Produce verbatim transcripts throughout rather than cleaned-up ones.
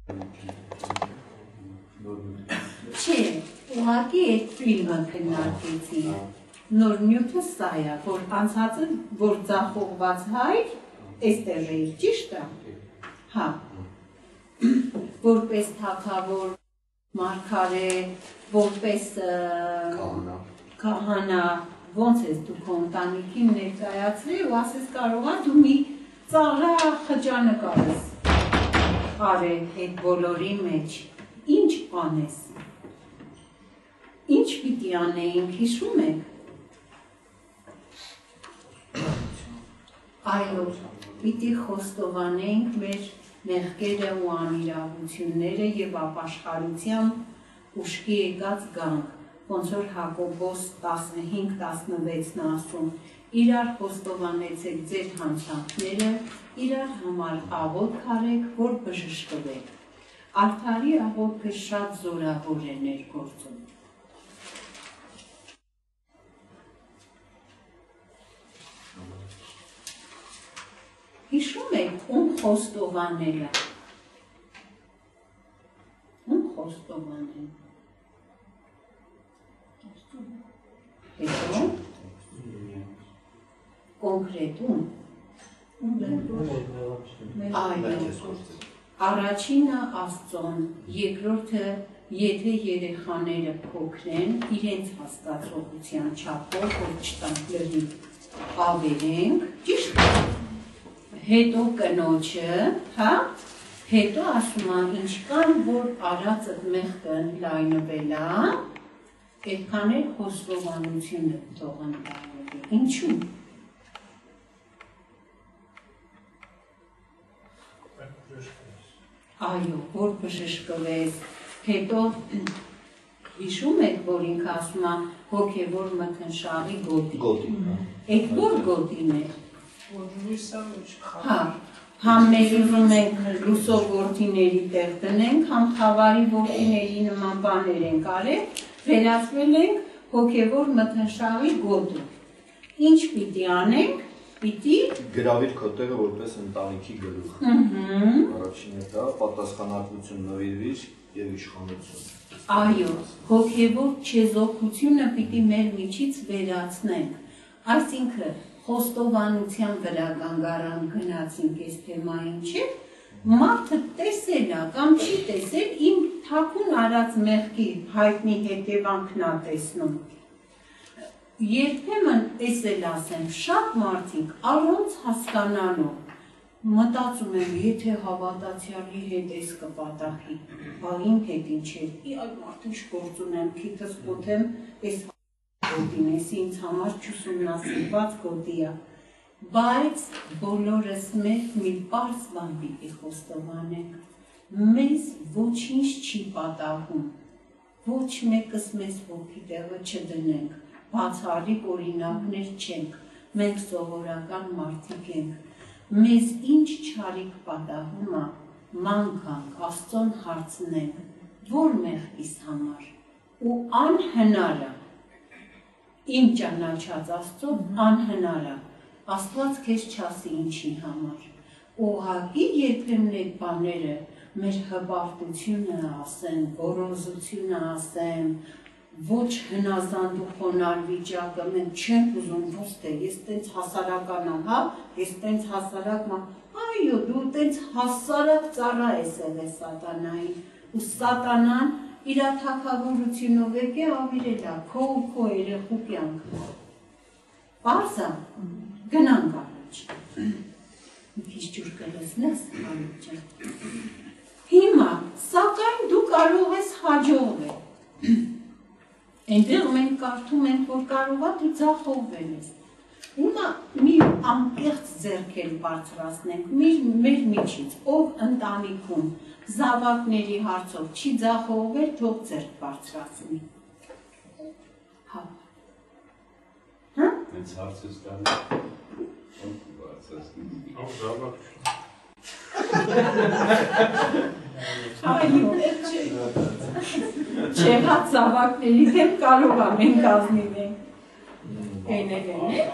Չէ, ուղղակի այդ ֆիլմը քննարկեցի։ Նոր նյութը սա է, որ անցածը, որ ձախողված հայր, էստեղ էի, ճիշտ է։ Հա։ Որպես թագավոր, մարգարե, որպես քահանա, ոնց ես դու քո ընտանիքին ներկայացրի ու ասես կարող ա դու մի ծաղրա խճանկար ես արել այդ բոլորի մեջ։ Ինչ անես։ Ինչ պիտի անեինք, հիշում եք։ Այո, պիտի խոստովանենք մեր մեղքերը ու անիրավությունները և ապաշխարությամբ ուշքի եկած գանք, ոնց որ Հակոբոս տասնհինգ տասնվեցն ասում, իրար խոստովանեցեք ձեր հանցանքները, իրար համար աղոթք արեք, որ բժշկվեք։ Արդարի աղոթքը շատ զորավոր է ներգործում։ Հիշում եք, ում խոստովանելը։ Ում խոստովանել։ Հետո։ Կոնկրետում։ Այո։ Առաջինը Աստծոն, երկրորդը եթե երեխաները փոքր են, իրենց հասկացողության չափով, որ չտանքլվի ավերենք, ճիշտ, հետո կնոջը, հա, հետո ասում ան ինչքան, որ արածդ մեղքը լայնվել է, այդքան էլ խոստովանությունը թող ընդառնվի, ինչու՞։ Այո, որ բժշկվես, հետո հիշում եք, որ ինքը ասում է հոգևոր մթնշաղի գոտի։ Այդ որ գոտին է։ Հա, համ մեր ուզում ենք լուսո որդիների տեղ դնենք, համ խավարի որդիների նման բաներ ենք արել, վերածվել ենք հոգևոր մթնշաղի գոտու։ Ինչ պիտի անենք։ Պիտի գրավիր քո տեղը որպես ընտանիքի գլուխ։ Առաջինը դա պատասխանատվություն նվիրվիր եւ իշխանություն։ Այո, հոգևոր չեզոքությունը պիտի մեր միջից վերացնենք։ Այսինքն խոստովանության վրա կանգարան գնացինք այս թեմային, չէ՞։ Մարդը տեսել է կամ չի տեսել, իմ թաքուն արած մեղքի հայտնի հետևանքն է տեսնում։ Երբեմն էս էլ ասեմ, շատ մարդիկ առանց հասկանալու մտածում եմ, եթե հավատացյալի հետ էս կպատահի, բա իմ հետ ինչ է, այ մարդ ինչ գործ ունեմ, քիթս խոթեմ, էս գոտին, էս ինձ համար չուսումնասիրված գոտի է, բայց բոլորս մեզ մի պարզ բան պիտի խոստովանենք, մեզ ոչինչ չի պատահում, ոչ մեկս մեզ ոգի տեղը չդնենք, բացառիկ օրինակներ չենք, մենք սովորական մարդիկ ենք, մեզ ինչ չարիք պատահում է, մանկանք, Աստծուն հարցնենք, որ մեղքիս համար, ու անհնար է, իմ ճանաչած Աստծուն անհնար է, Աստված քեզ չասի ինչի համար, ուղղակի երբեմն այդ բաները մեր հպարտությունը ասեն, գոռոզությունը ասեն, ոչ հնազանդ ու խոնար վիճակը, մենք չենք ուզում ոստե, ես տենց հասարական եմ, հա, ես տենց հասարակ եմ, այո, դու տենց հասարակ ծառա ես եղել սատանային, ու սատանան իր թագավորությունով եկե ավիրել է, քո ու քո երեխու կյանքը։ Պարզ է, գնանք առաջ։ Մի քիչ ջուր կլսնես, Անուտ ջան։ Հիմա, սակայն դու կարող ես հաջողվել։ Այնտեղ մենք կարդում ենք, որ կարող է դու ձախողվել ես։ Հիմա մի անկեղծ ձեռքեր բարձրացնենք մեր միջից, ով ընտանիքում զավակների հարցով չի ձախողվել, թող ձեռք բարձրացնի։ Հա։ Հա։ Հենց հարց ես տալու, ոնց բարձրացնի։ Ով զավակ Այո, չէ, հատ զավակների դեմ կարող է մենք ազնիվ ենք։ Էնել են է։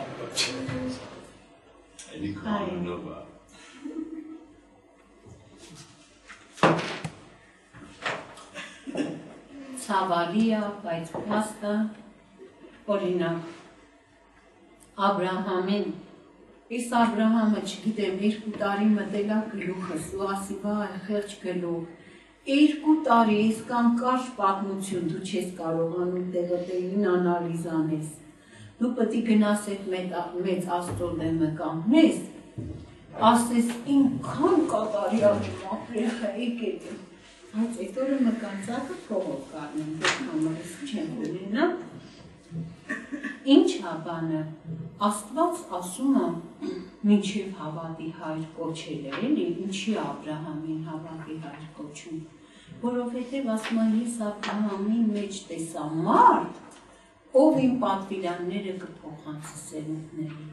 Էլի կանոնով է։ ցավալի է, բայց փաստը օրինակ Աբրահամին, իս Աբրահամը չգիտեմ երկու տարի մտելա գլուխս ու ասի վայ խեղճ գլուխ, երկու տարի իսկան կարճ պատմություն դու չես կարողանում տեղը-տեղին անալիզ անես, դու պետք է գնաս այդ մեծ Աստծո դեմը կանգնես, ասես ինքան կատարյալ ապրել եկել եմ, բայց այդ օրը մկանցակը փողով կառնեմ, դուք համարս չեմ ունենա, ինչ հավանը, Աստված ասում է մինչև հավատի հայր կոչել է, էլի, ինչի Աբրահամին հավատի հայր կոչում, որովհետև ասում է ես Աբրահամի մեջ տեսա մարդ, ով իմ պատվիրանները կփոխանցի սերունդներին։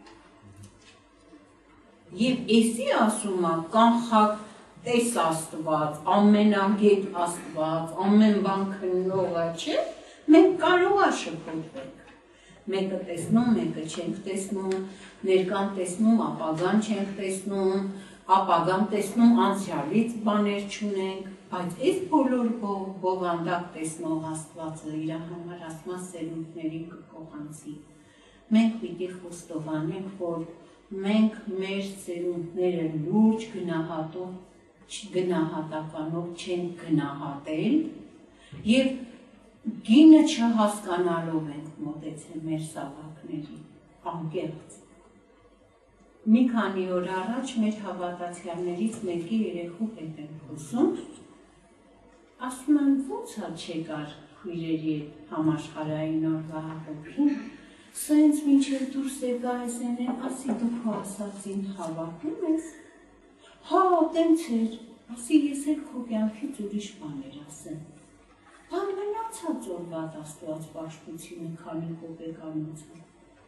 Եվ էսի ասում է կանխակ տես Աստված, ամենագետ Աստված, ամեն բան քննողը չէ, մենք կարող է շփոթվել։ Մեկը տեսնում, մեկը չենք տեսնում, ներկան տեսնում, ապագան չենք տեսնում, ապագան տեսնում, անցյալից բաներ չունենք, բայց այս բոլոր բովանդակ տեսնող Աստվածը իր համար ասում է սերունդների կփոխանցի։ Մենք պիտի խոստովանենք, որ մենք մեր սերունդները լուրջ գնահատով, գնահատականով չենք գնահատել եւ գինը չհասկանալով ենք մոտեցել մեր սավակների, անկեղծ։ Մի քանի օր առաջ մեր հավատացյալներից մեկի երեխու հետ եմ խոսում, ասում եմ ո՞նց է չեկար քույրերի հետ համաշխարհային օրվա հաղորդին, սենց մինչև դուրս եկա ես են, ասի դու քո ասածին հավատում ես, հա տենց էր, ասի ես էլ քո կյանքից ուրիշ բաներ ասեմ։ Բան մնացած օրվատ Աստված պաշտությունը քանի կոպեկանոց է։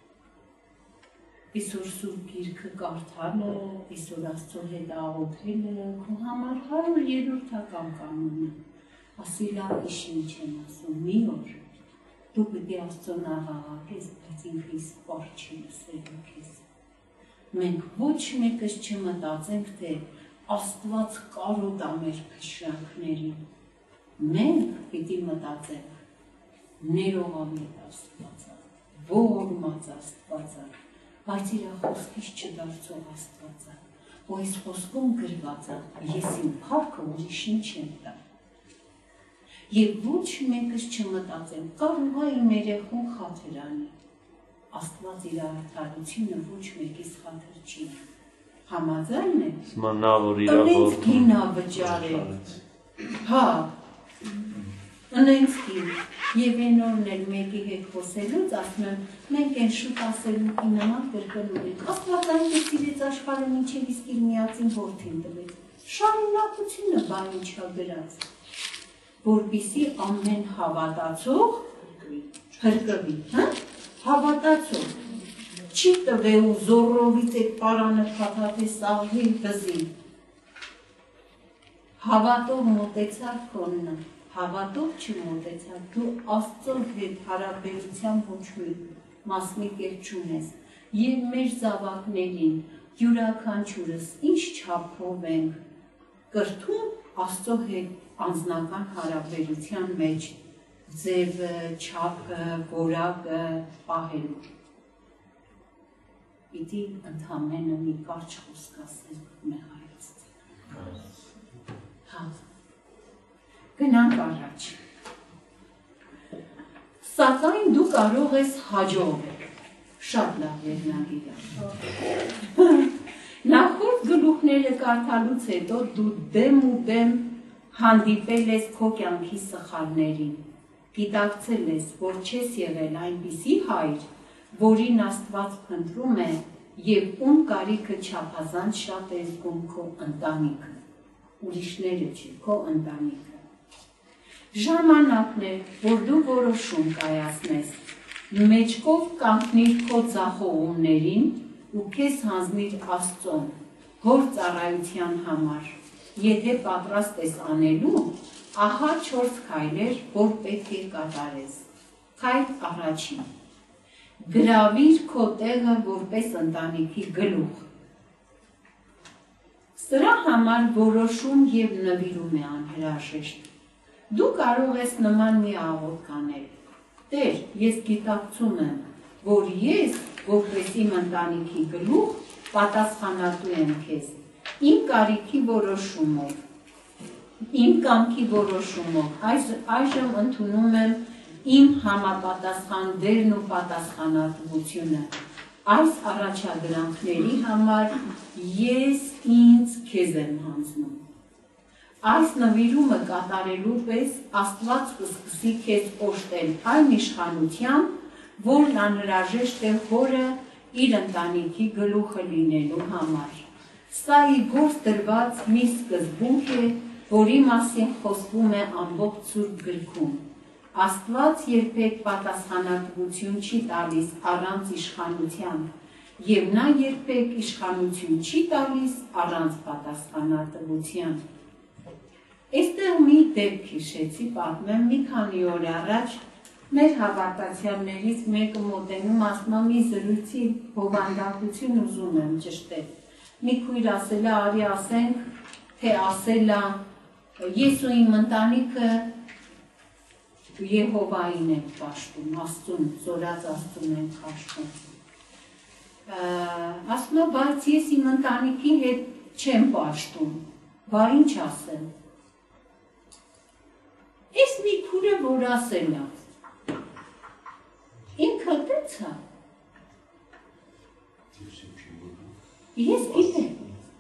Այսօր Սուրբ Գիրքը կարդալը, այսօր Աստծո հետ աղոթելը, քո համար հարյուր երրորդական կանոնն է։ Ասի լավ ինչ եմ ասում, մի օր դու պիտի Աստծուն աղաղակես, բայց ինքը իսպար չի լսելու քեզ։ Մենք ոչ մեկս չմտածենք, թե Աստված կարոտ է մեր փշրանքներին։ Մենք պիտի մտածենք, ներողամիտ Աստվածը, ողորմած Աստվածը, բայց իր խոսքից չդարձող Աստվածը, ու այս խոսքում գրված է, ես իմ փառքը ուրիշին չեմ տա։ Եվ ոչ մեկս չմտածեմ, կարող է իմ երեխուն խաթր անի, Աստված իր արդարությունը ոչ մեկիս խաթր չի։ Համաձայն է։ Սմանա որ իր Ընենց գինա վճարել։ Հա։ Ընենց գին։ Եվ այն օրն էլ մեկի հետ խոսելուց ասում եմ, մենք են շուտ ասելու ի նման կրկնում ենք։ Աստված այնպես իրեց աշխարհը մինչև իսկ իր միածին որդին տվեց։ Շարունակությունը բան ինչա գրած, որպեսզի ամեն հավատացող փրկվի, հա՞։ Հավատացող չի տվե ու զոռովից այդ պարանը փաթաթի սաղի վզի։ Հավատով մոտեցար քոննը, հավատով չմոտեցար, դու Աստծո հետ հարաբերության ոչ մի մասնիկ էլ չունես։ Եվ մեր զավակներին յուրաքանչյուրս ինչ չափով ենք կրթում Աստծո հետ անձնական հարաբերության մեջ ձևը, չափը, որակը պահելու։ Պիտի ընդամենը մի կարճ խոսք ասել մեղայացել։ Հա։ Գնանք առաջ։ Սակայն դու կարող ես հաջողվել։ Շատ լավ վերնագիր է։ Նախորդ գլուխները կարդալուց հետո դու դեմ ու դեմ հանդիպել ես քո կյանքի սխալներին, գիտակցել ես, որ չես եղել այնպիսի հայր, որին Աստված փնտրում է եւ ում կարիքը չափազանց շատ է զգում քո ընտանիքը, ուրիշները չի, քո ընտանիքը։ Ժամանակն է, որ դու որոշում կայացնես, մեջքով կանգնիր քո ձախողումներին ու քեզ հանձնիր Աստծուն, հոր ծառայության համար։ Եթե պատրաստ ես անելու, ահա չորս քայլեր, որ պետք է կատարես։ Քայլ առաջին։ Գրավիր քո տեղը որպես ընտանիքի գլուխ։ Սրա համար որոշում եւ նվիրում է անհրաժեշտ։ Դու կարող ես նման մի աղոթք անել. Տեր, ես գիտակցում եմ, որ ես, որպես իմ ընտանիքի գլուխ, պատասխանատու եմ քեզ, իմ կարիքի որոշումով, իմ կամքի որոշումով, այժմ ընդունում եմ իմ համապատասխան դերն ու պատասխանատվությունը, այս առաջադրանքների համար ես ինձ քեզ եմ հանձնում։ Այս նվիրումը կատարելու պես Աստված կսկսի քեզ օժտել այն իշխանությամբ, որն անհրաժեշտ է հորը իր ընտանիքի գլուխը լինելու համար։ Սա իր գործ դրված մի սկզբունք է, որի մասին խոսվում է ամբողջ Սուրբ Գրքում։ Աստված երբեք պատասխանատվություն չի տալիս առանց իշխանության, եւ նա երբեք իշխանություն չի տալիս առանց պատասխանատվության։ Այստեղ մի դեպք հիշեցի, պատմեմ, մի քանի օր առաջ մեր հավատացյալներից մեկը մոտենում ասում է մի զրույցի բովանդակություն ուզում եմ ճշտել։ Մի քույր ասել է, արի ասենք, թե ասել է, ես ու իմ ընտանիքը Եհովային ենք պաշտում, Աստծուն, զորած Աստծուն ենք պաշտում։ Ասում է, բայց ես իմ ընտանիքի հետ չեմ պաշտում, բա ինչ ասեմ։ Ես մի քուրը, որ ասել է, ինքը տեց է, ես գիտեմ,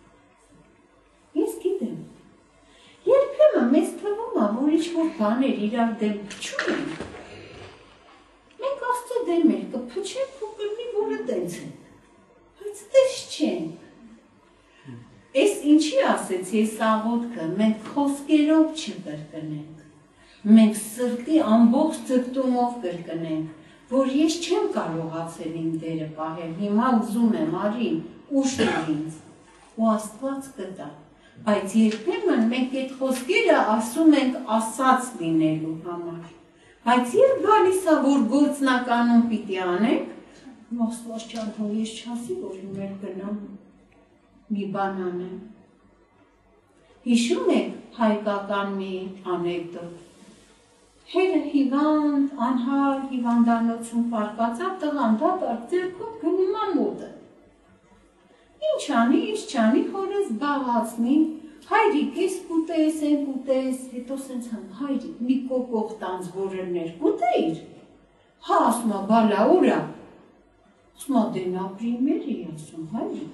ես գիտեմ, երբեմն մեզ թվում է, որ ինչ-որ բաներ իրար դեմ չունենք, մենք Աստծո դեմ էլ կփչենք ու կլինի, որը տենց ենք, բայց տես չենք։ Ես ինչի ասեցի ես աղոթքը, մենք խոսքերով չկրկնենք, մենք սրտի ամբողջ ձգտումով կրկնենք, որ ես չեմ կարողացել իմ դերը պահել, հիմա ուզում եմ, արի, ուշտր ինձ, ու Աստված կտա, բայց երբեմն մենք այդ խոսքերը ասում ենք ասած լինելու համար, բայց երբ գալիս է, որ գործնականում պիտի անենք, Աստված ջան, հո ես չասի, որ իմ էլ գնամ մի բան անեմ։ Հիշում եք հայկական մի անեկդոտ։ Հերը հիվանդ, անհար, հիվանդանոցում պարկածավ, տղան դատարկ ձեռքով գնում է մոտը։ Ինչ անի, ինչ չանի, հորը զբաղացնի, հայրիկ, ես կուտես, են կուտես, հետո սենց համ, հայրիկ, մի կոկող տանց որրներ կուտեիր, հա ասում է, բալա ուրա, ասում է, դեն ապրիմեր էի ասում, հայրիկ։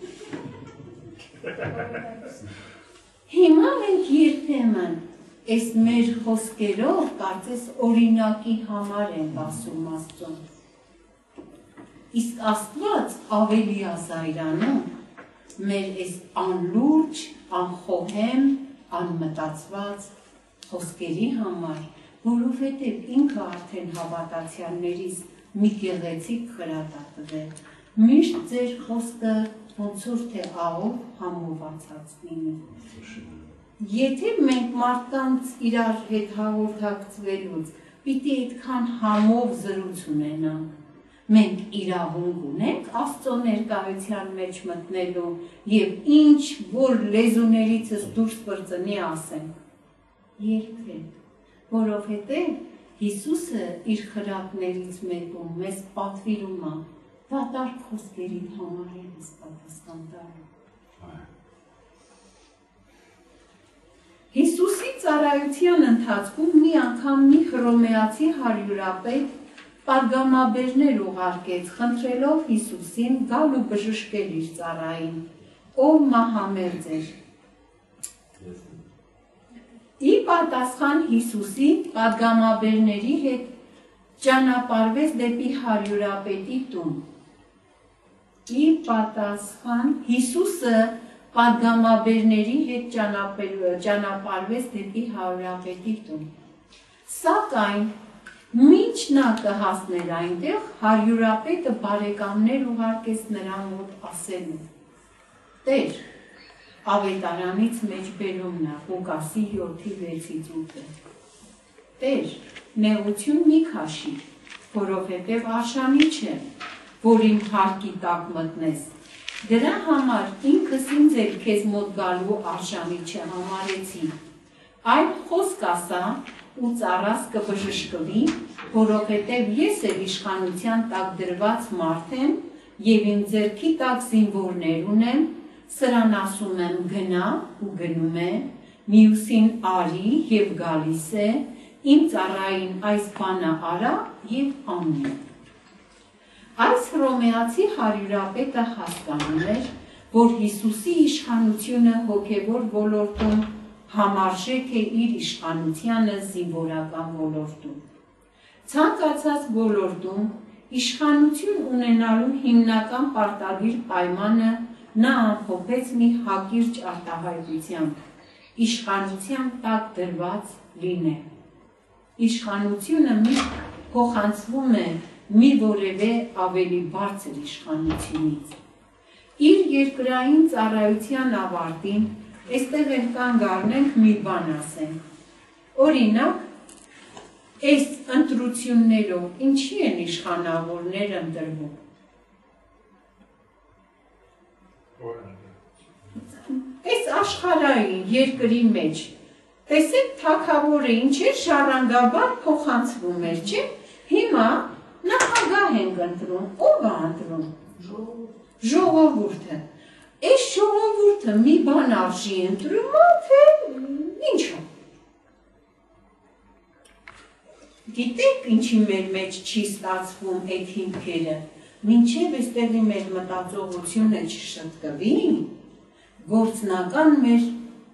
Հիմա մենք երբեմն այս մեր խոսքերով կարծես օրինակի համար են ասում Աստծուն։ Իսկ Աստված ավելի ազայրանում մեր այս անլուրջ, անխոհեմ, անմտածված խոսքերի համար, որովհետև ինքը արդեն հավատացյալներից մի գեղեցիկ խրատ է տվել։ Միշտ ձեր խոսքը ոնց որ թե աղով համովածած լինի։ Եթե մենք մարդկանց իրար հետ հաղորդակցվելուց պիտի այդքան համով զրույց ունենանք, մենք իրավունք ունենք Աստծո ներկայության մեջ մտնելու եւ ինչ որ լեզուներիցս դուրս պրծնի ասենք։ Երբեք, որովհետեւ Հիսուսը իր խրատներից մեկում մեզ պատվիրում է դատարկ խոսքերի համար ես պատասխան տալու։ Հիսուսի ծառայության ընթացքում մի անգամ մի հռոմեացի հարյուրապետ պատգամաբերներ ուղարկեց, խնդրելով Հիսուսին գալ ու բժշկել իր ծառային, ով մահամերձ էր։ Ի պատասխան Հիսուսի պատգամաբերների հետ ճանապարհվեց դեպի հարյուրապետի տուն։ Ի պատասխան Հիսուսը պատգամաբերների հետ ճանապարհվեց դեպի հարյուրապետի տուն։ Սակայն մինչ նա կհասներ այնտեղ, հարյուրապետը բարեկամներ ուղարկեց նրա մոտ ասելու. Տեր, ավետարանից մեջ բերումն է, Ղուկասի յոթի վեցից ութը։ Տեր, նեղություն մի քաշիր, որովհետև արշանի չէ, որ իմ հարկի տակ մտնես։ Դրա համար ինքս ինձ էլ քեզ մոտ գալու արշանի չհամարեցի, այլ խոսք ասա, ու ծառաս կբժշկվի, որովհետև ես էլ իշխանության տակ դրված մարդ եմ և իմ ձեռքի տակ զինվորներ ունեմ, սրան ասում եմ գնա ու գնում է, մյուսին արի և գալիս է, իմ ծառային այս բանը արա և անում է։ Այս հռոմեացի հարյուրապետը հասկանում էր, որ Հիսուսի իշխանությունը հոգևոր ոլորտում համարժեք է իր իշխանությանը զինվորական ոլորտում։ Ցանկացած ոլորտում իշխանություն ունենալու հիմնական պարտադիր պայմանը նա ամփոփեց մի հակիրճ արտահայտությամբ, իշխանության տակ դրված լինել։ Իշխանությունը միշտ փոխանցվում է մի որևէ ավելի բարձր իշխանությունից։ Իր երկրային ծառայության ավարտին այստեղ էլ կանգ առնենք մի բան ասենք։ Օրինակ, այս ընտրություններով ինչի են իշխանավորներ ընտրվում։ Այս աշխարհային երկրի մեջ տեսեք թագավորը ինչ է ժառանգաբար փոխանցվում էր, չէ՞։ Հիմա նախագահ ենք ընտրում, ով է ընտրում։ Ժողովուրդը։ Այս ժողովուրդը մի բան արժի ընտրում է, թե ինչ է։ Գիտեք ինչի մեր մեջ չի ստացվում այդ հիմքերը, մինչև այստեղի մեր մտածողությունը չշտկվի, գործնական մեր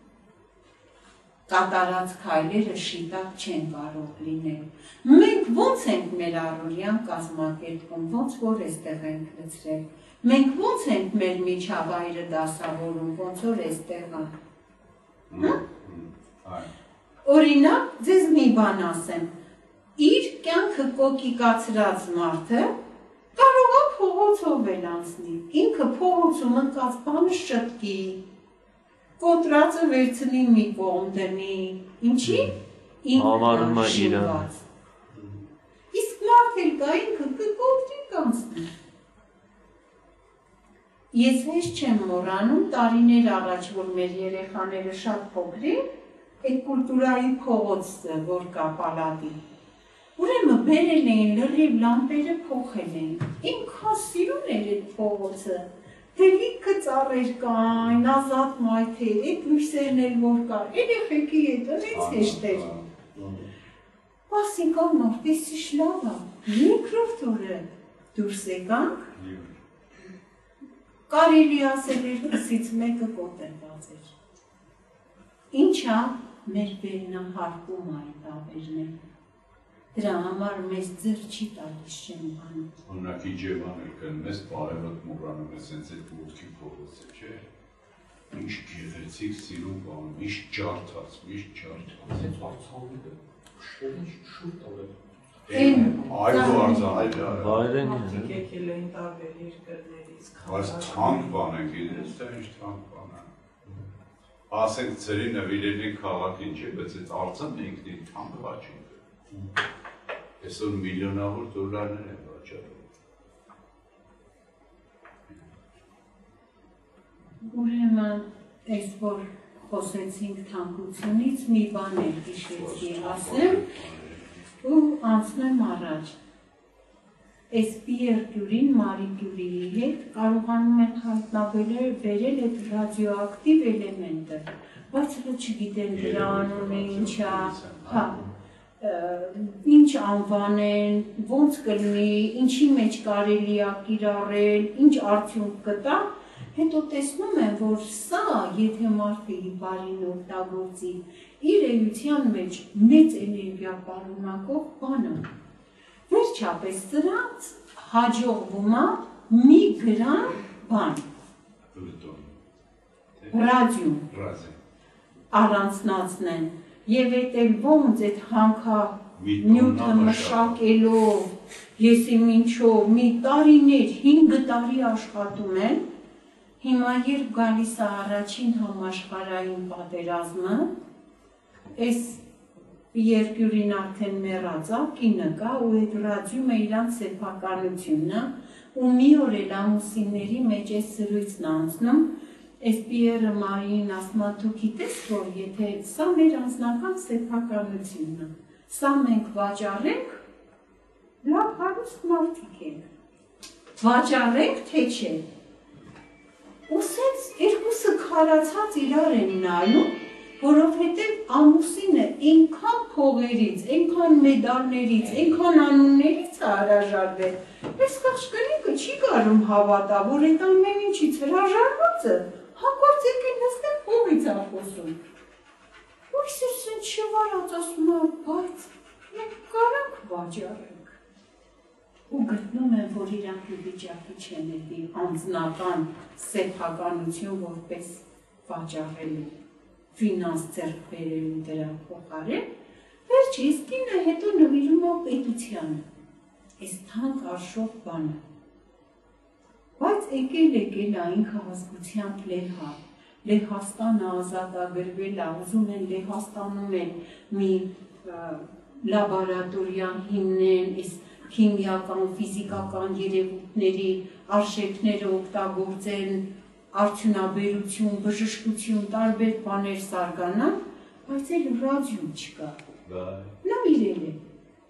կատարած քայլերը շիտակ չեն կարող լինել։ Մենք ո՞նց ենք մեր առօրյան կազմակերպում, ո՞նց որ այստեղ ենք լցրել։ Մենք ո՞նց ենք մեր միջավայրը դասավորում, ոնց որ այստեղ է։ Օրինակ, ձեզ մի բան ասեմ, իր կյանքը կոկիկացրած մարդը կարող է փողոցով էլ անցնի, ինքը փողոցում ընկած բանը շտկի, կոտրածը վերցնի մի կողմ դնի, ինչի ինքն շինված։ Իսկ մարդ էլ կա ինքը կկոտրի կանցնի։ Ես հեշ չեմ մոռանում տարիներ առաջ, որ մեր երեխաները շատ փոքր էին, այդ կուլտուրայի փողոցը, որ կա պալատի, ուրեմն բերել էին լրիվ լամպերը փոխել էին, ինքան սիրուն էր այդ փողոցը, դե լիքը ծառեր կային, ազատ մայթեր, այդ լույսերն էլ որ կար, երեխեքի հետ այնց հեշտ էր։ Ասինքան մարդ, էսի լավ է, երկրորդ օրը դուրս եկանք, կարելի ասել երկուսից մեկը կոտրված էր։ Ինչա մեր վերնահարկում այդ ավերներ։ Դրա համար մեզ ձեռ չի տալիս չեմ բանում։ Օրինակի ջևան էլ կան, մեզ բարևոտ մուրանում ես հենց այդ ոտքի փողոցը, չէ։ Ինչ գեղեցիկ սիրուն բան, միշտ ջարդած, միշտ ջարդած։ Այդ արցանները շտերին շուտ տվել։ Այո, արձան, Վայրեն Մարդիկ եկել էին տարբեր երկրներից։ բայց թանկ բան է, գիտես, դա ինչ թանկ բան է։ Ասենք ծերի նվիրելին քաղաքին չէ, բայց այդ արձանը ինքնին թանկ վաճառ է։ Այսօր միլիոնավոր դոլարներ են վաճառում։ Ուրեմն, այս որ խոսեցինք թանկությունից, մի բան էլ հիշեցի ասեմ, ու անցնեմ առաջ։ Այս Պիեր Կյուրին, Մարի Կյուրիի հետ կարողանում են հայտնաբերել բերել այդ ռադիոակտիվ էլեմենտը, բայց հենց չգիտեն դրա անունը ինչա, հա, ինչ անվանեն, ոնց կլինի, ինչի մեջ կարելի է կիրառել, ինչ արդյունք կտա, հետո տեսնում են, որ սա, եթե մարդը հիպարին օգտագործի, իր էության մեջ մեծ էներգիա պարունակող բանը։ Վերջապես սրանց հաջողվում է մի գրամ բան, ռադիում առանցնացնեն և էդ էլ ոնց էդ հանքա նյութը մշակելով, եսի մինչով մի տարիներ, հինգ տարի աշխատում են, հիմա երբ գալիս է առաջին համաշխարհային պատերազմը, այս Պիեր Կյուրին արդեն մեռած է, կինը կա ու այդ ռադիումը իրանց սեփականությունն է, ու մի օր էլ ամուսինների մեջ այս զրույցն անցնում, այս Պիերը Մարիին ասում է, դու գիտես, որ եթե սա մեր անձնական սեփականությունն է, Սա մենք վաճառենք, լավ հարուստ մարդիկ ենք, վաճառենք թե չէ։ Ու սենց երկուսը քարացած իրար են նայում, որովհետև ամուսինը այնքան փողերից, այնքան մեդալներից, այնքան անուններից է հրաժարվել, ես կաշկրինքը չի կարում հավատա, որ այդ ամեն ինչից հրաժարված է, հակորդ եկին նստեն փողից է խոսում։ Ույս ես են չվարած ասում է, բայց մենք կարանք վաճառենք։ Ու գտնում են, որ իրանք ու վիճակի չեն էդի անձնական սեփականություն որպես վաճառելու, ֆինանս ձեռք բերելու դրա փոխարեն, վերջը իսկ կինը հետո նվիրում է պետությանը, այս թանկ արժող բանը։ Բայց եկել եկել է ինքը հասկությամբ Լեհա, Լեհաստանը ազատագրվել է, ուզում են Լեհաստանում են մի լաբորատորիա հիմնեն, այս քիմիական, ֆիզիկական երևույթների արժեքները օգտագործեն, արդյունաբերություն, բժշկություն, տարբեր բաներ զարգանան, բայց էլ ռադիո չկա։ Նվիրել է։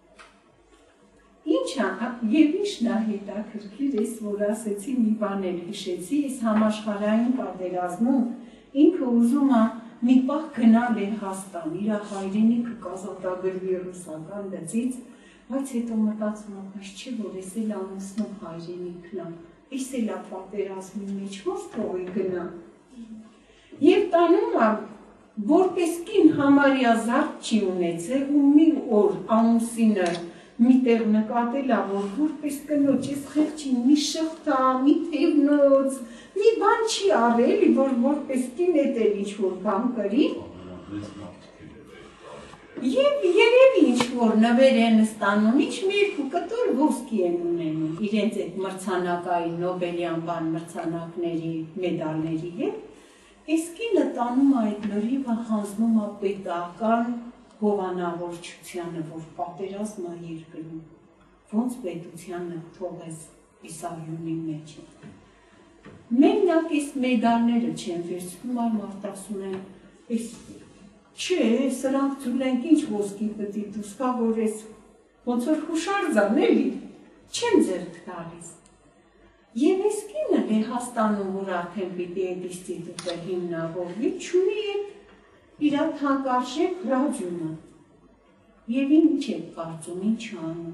Ինչ է, եւ ինչն է հետաքրքիր, ես որ ասեցի մի բան էլ հիշեցի, ես համաշխարհային պատերազմում ինքը ուզում է մի պահ գնա Լեհաստան, իր հայրենիքը կազատագրվի ռուսական դծից, բայց հետո մտածում եմ, բայց չէ որ ես էլ ամուսնում հայրենիքն եմ, ես էլ է պատերազմի մեջ ո՞վ թողի գնա։ Եվ տանում է, որպես կին համարյա զարդ չի ունեցել ու մի օր ամուսինը միտեղ նկատել է, որ որպես կնոջ ես խեղճի մի շղթա, մի թևնոց, մի բան չի արել, որ որպես կին էդ էլ ինչ-որ բան կրի։ Եվ երևի ինչ-որ նվեր են ստանում, ինչ մի երկու կտոր ոսկի են ունենում, իրենց այդ մրցանակային Նոբելյան բան մրցանակների մեդալների հետ, այս կինը տանում է այդ լրիվը հանձնում է պետական հովանավորչությանը, որ պատերազմը երկրում, ոնց պետությանը թողես իսարյունի մեջ։ Մենակ այս մեդալները չեն վերցնում, այլ մարդ ասում են, չէ, սրանք ծուլենք ինչ ոսկի պտի դուսկա, որ ես ոնց որ հուշարձան էլի, չեն ձերք տալիս։ Եվ այս կինը Լեհաստանում, որ արդեն պիտի այդ ինստիտուտը հիմնավորվի, չունի այդ իրա թանկարժեք ռադիոնը, և ինչ եք կարծում, ինչ անում։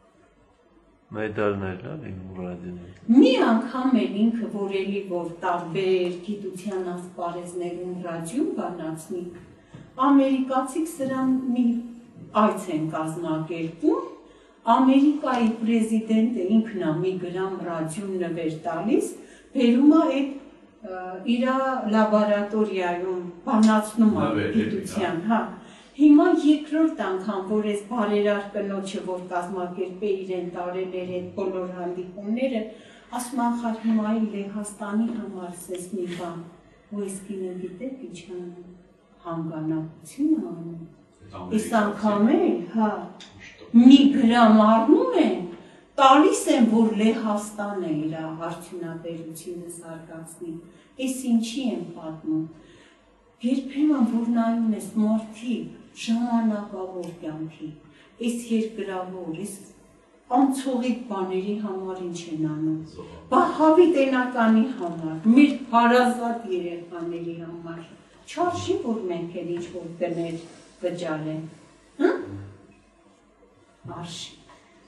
Մեդալներն ալ իմ ռադիոներ։ Մի անգամ էլ ինքը որ էլի որ տարբեր գիտության ասպարեզներում ռադիոն բանացնի, ամերիկացիք սրան մի այց են կազմակերպում, Ամերիկայի պրեզիդենտը ինքն է մի գրամ ռադիոն նվեր տալիս, բերում է այդ իրա լաբորատորիայում բանացնում է գիտության, հա։ Հիմա երկրորդ անգամ, որ ես բարերար կնոջը, որ կազմակերպե իրեն տարել էր այդ բոլոր հանդիպումները, ասում ախար հիմա այլ Լեհաստանի համար սես մի բան, ու ես կինը գիտեք ինչ անում, հանգանակություն անում, ես անգամ էլ, հա, մի գրամ առնում են, տալիս են, որ Լեհաստանը իր արդյունաբերությունը զարգացնի, ես ինչի եմ պատմում, երբեմն որ նայում ես մարդիկ, ժամանակավոր կյանքի, ես երկրավոր, ես անցողիկ բաների համար ինչ են անում, բա հավիտենականի համար, մեր հարազատ երեխաների համար, չարժի, որ մենք էլ ինչ-որ գներ վճարեն, արժի։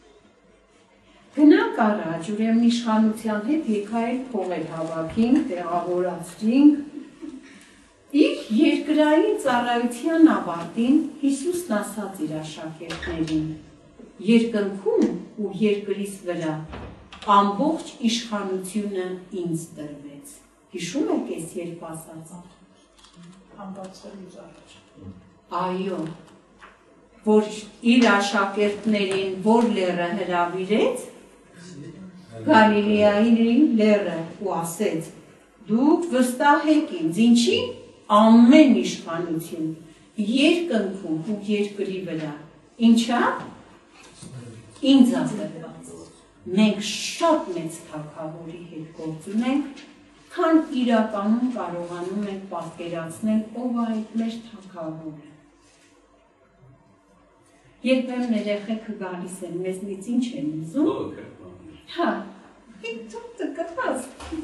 Գնանք առաջ, ուրեմն իշխանության հետ եկա էլ փողեր հավաքինք, տեղավորացրինք, իր երկրային ծառայության ավարտին Հիսուսն ասաց իր աշակերտներին, երկնքում ու երկրից վրա ամբողջ իշխանությունը ինձ տրվեց։ Հիշում եք ես երբ ասաց։ Ամբացելուց առաջ։ Այո, որ իր աշակերտներին որ լեռը հրավիրեց, Գալիլեայի լեռը ու ասեց, դուք վստահեք ինձ, ինչի ամեն իշխանություն, երկնքում ու երկրի վրա, ինչա, ինձ տրված, մենք շատ մեծ թագավորի հետ գործ ունենք, քան իրականում կարողանում ենք պատկերացնել ով է այդ մեր թագավորը։ Երբեմն երեխեքը գալիս են, մեզնից ինչ են ուզում։ Հա, դու կգտած։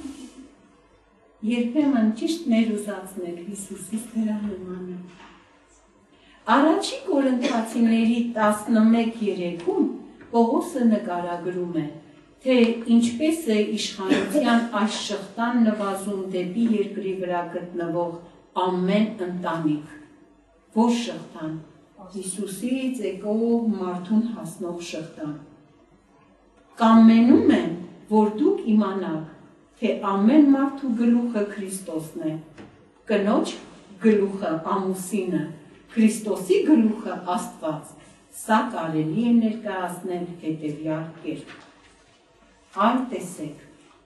Երբեմն ճիշտ մեր ուզածներ Հիսուսից դրա նմանը։ Առաջի Կորինթացիների տասնմեկ երեքում Պողոսը նկարագրում է, թե ինչպես է իշխանության այս շղթան նվազում դեպի երկրի վրա գտնվող ամեն ընտանիք։ Որ շղթան, Հիսուսից եկող մարդուն հասնող շղթան։ Կամենում եմ, որ դուք իմանաք, թե ամեն մարդու գլուխը Քրիստոսն է, կնոջ գլուխը ամուսինը, Քրիստոսի գլուխը Աստված, սա կարելի է ներկայացնել հետևյալ կերպ։ Այլ տեսեք։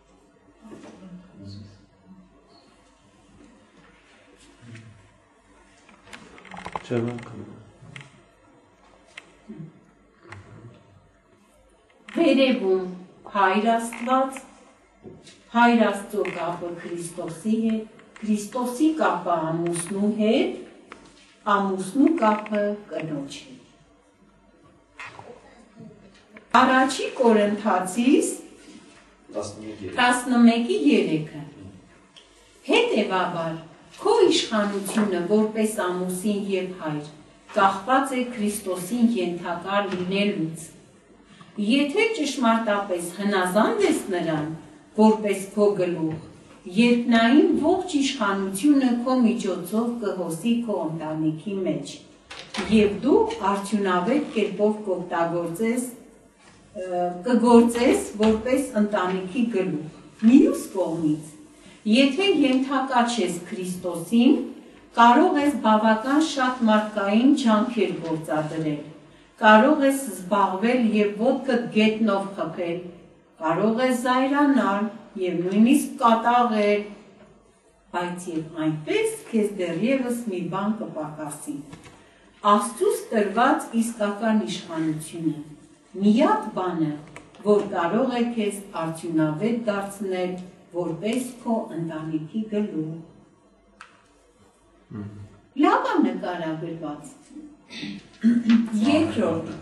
Վերևում Հայր Աստված, Հայր Աստծո կապը Քրիստոսի հետ, Քրիստոսի կապը ամուսնու հետ, ամուսնու կապը կնոջ հետ։ Առաջի Կորինթացիս տասնմեկի երեքը։ Հետևաբար, քո իշխանությունը որպես ամուսին և հայր կախված է Քրիստոսին ենթակա լինելուց։ Եթե ճշմարտապես հնազանդ ես նրան, որպես քո գլուխ, երկնային ողջ իշխանությունը քո միջոցով կհոսի քո ընտանիքի մեջ, և դու արդյունավետ կերպով կօգտագործես կգործես որպես ընտանիքի գլուխ։ Մյուս կողմից, եթե ենթակա չես Քրիստոսին, կարող ես բավական շատ մարդկային ջանքեր գործադրել, կարող ես զբաղվել և ոտքդ գետնով խփել, կարող ես զայրանալ և նույնիսկ կատաղել, բայց և այնպես քեզ դեռևս մի բան կպակասի։ Աստծուց տրված իսկական իշխանությունը, միակ բանը, որ կարող է քեզ արդյունավետ դարձնել որպես քո ընտանիքի գլուխ։ Լավ է նկարագրված։ Երկրորդ,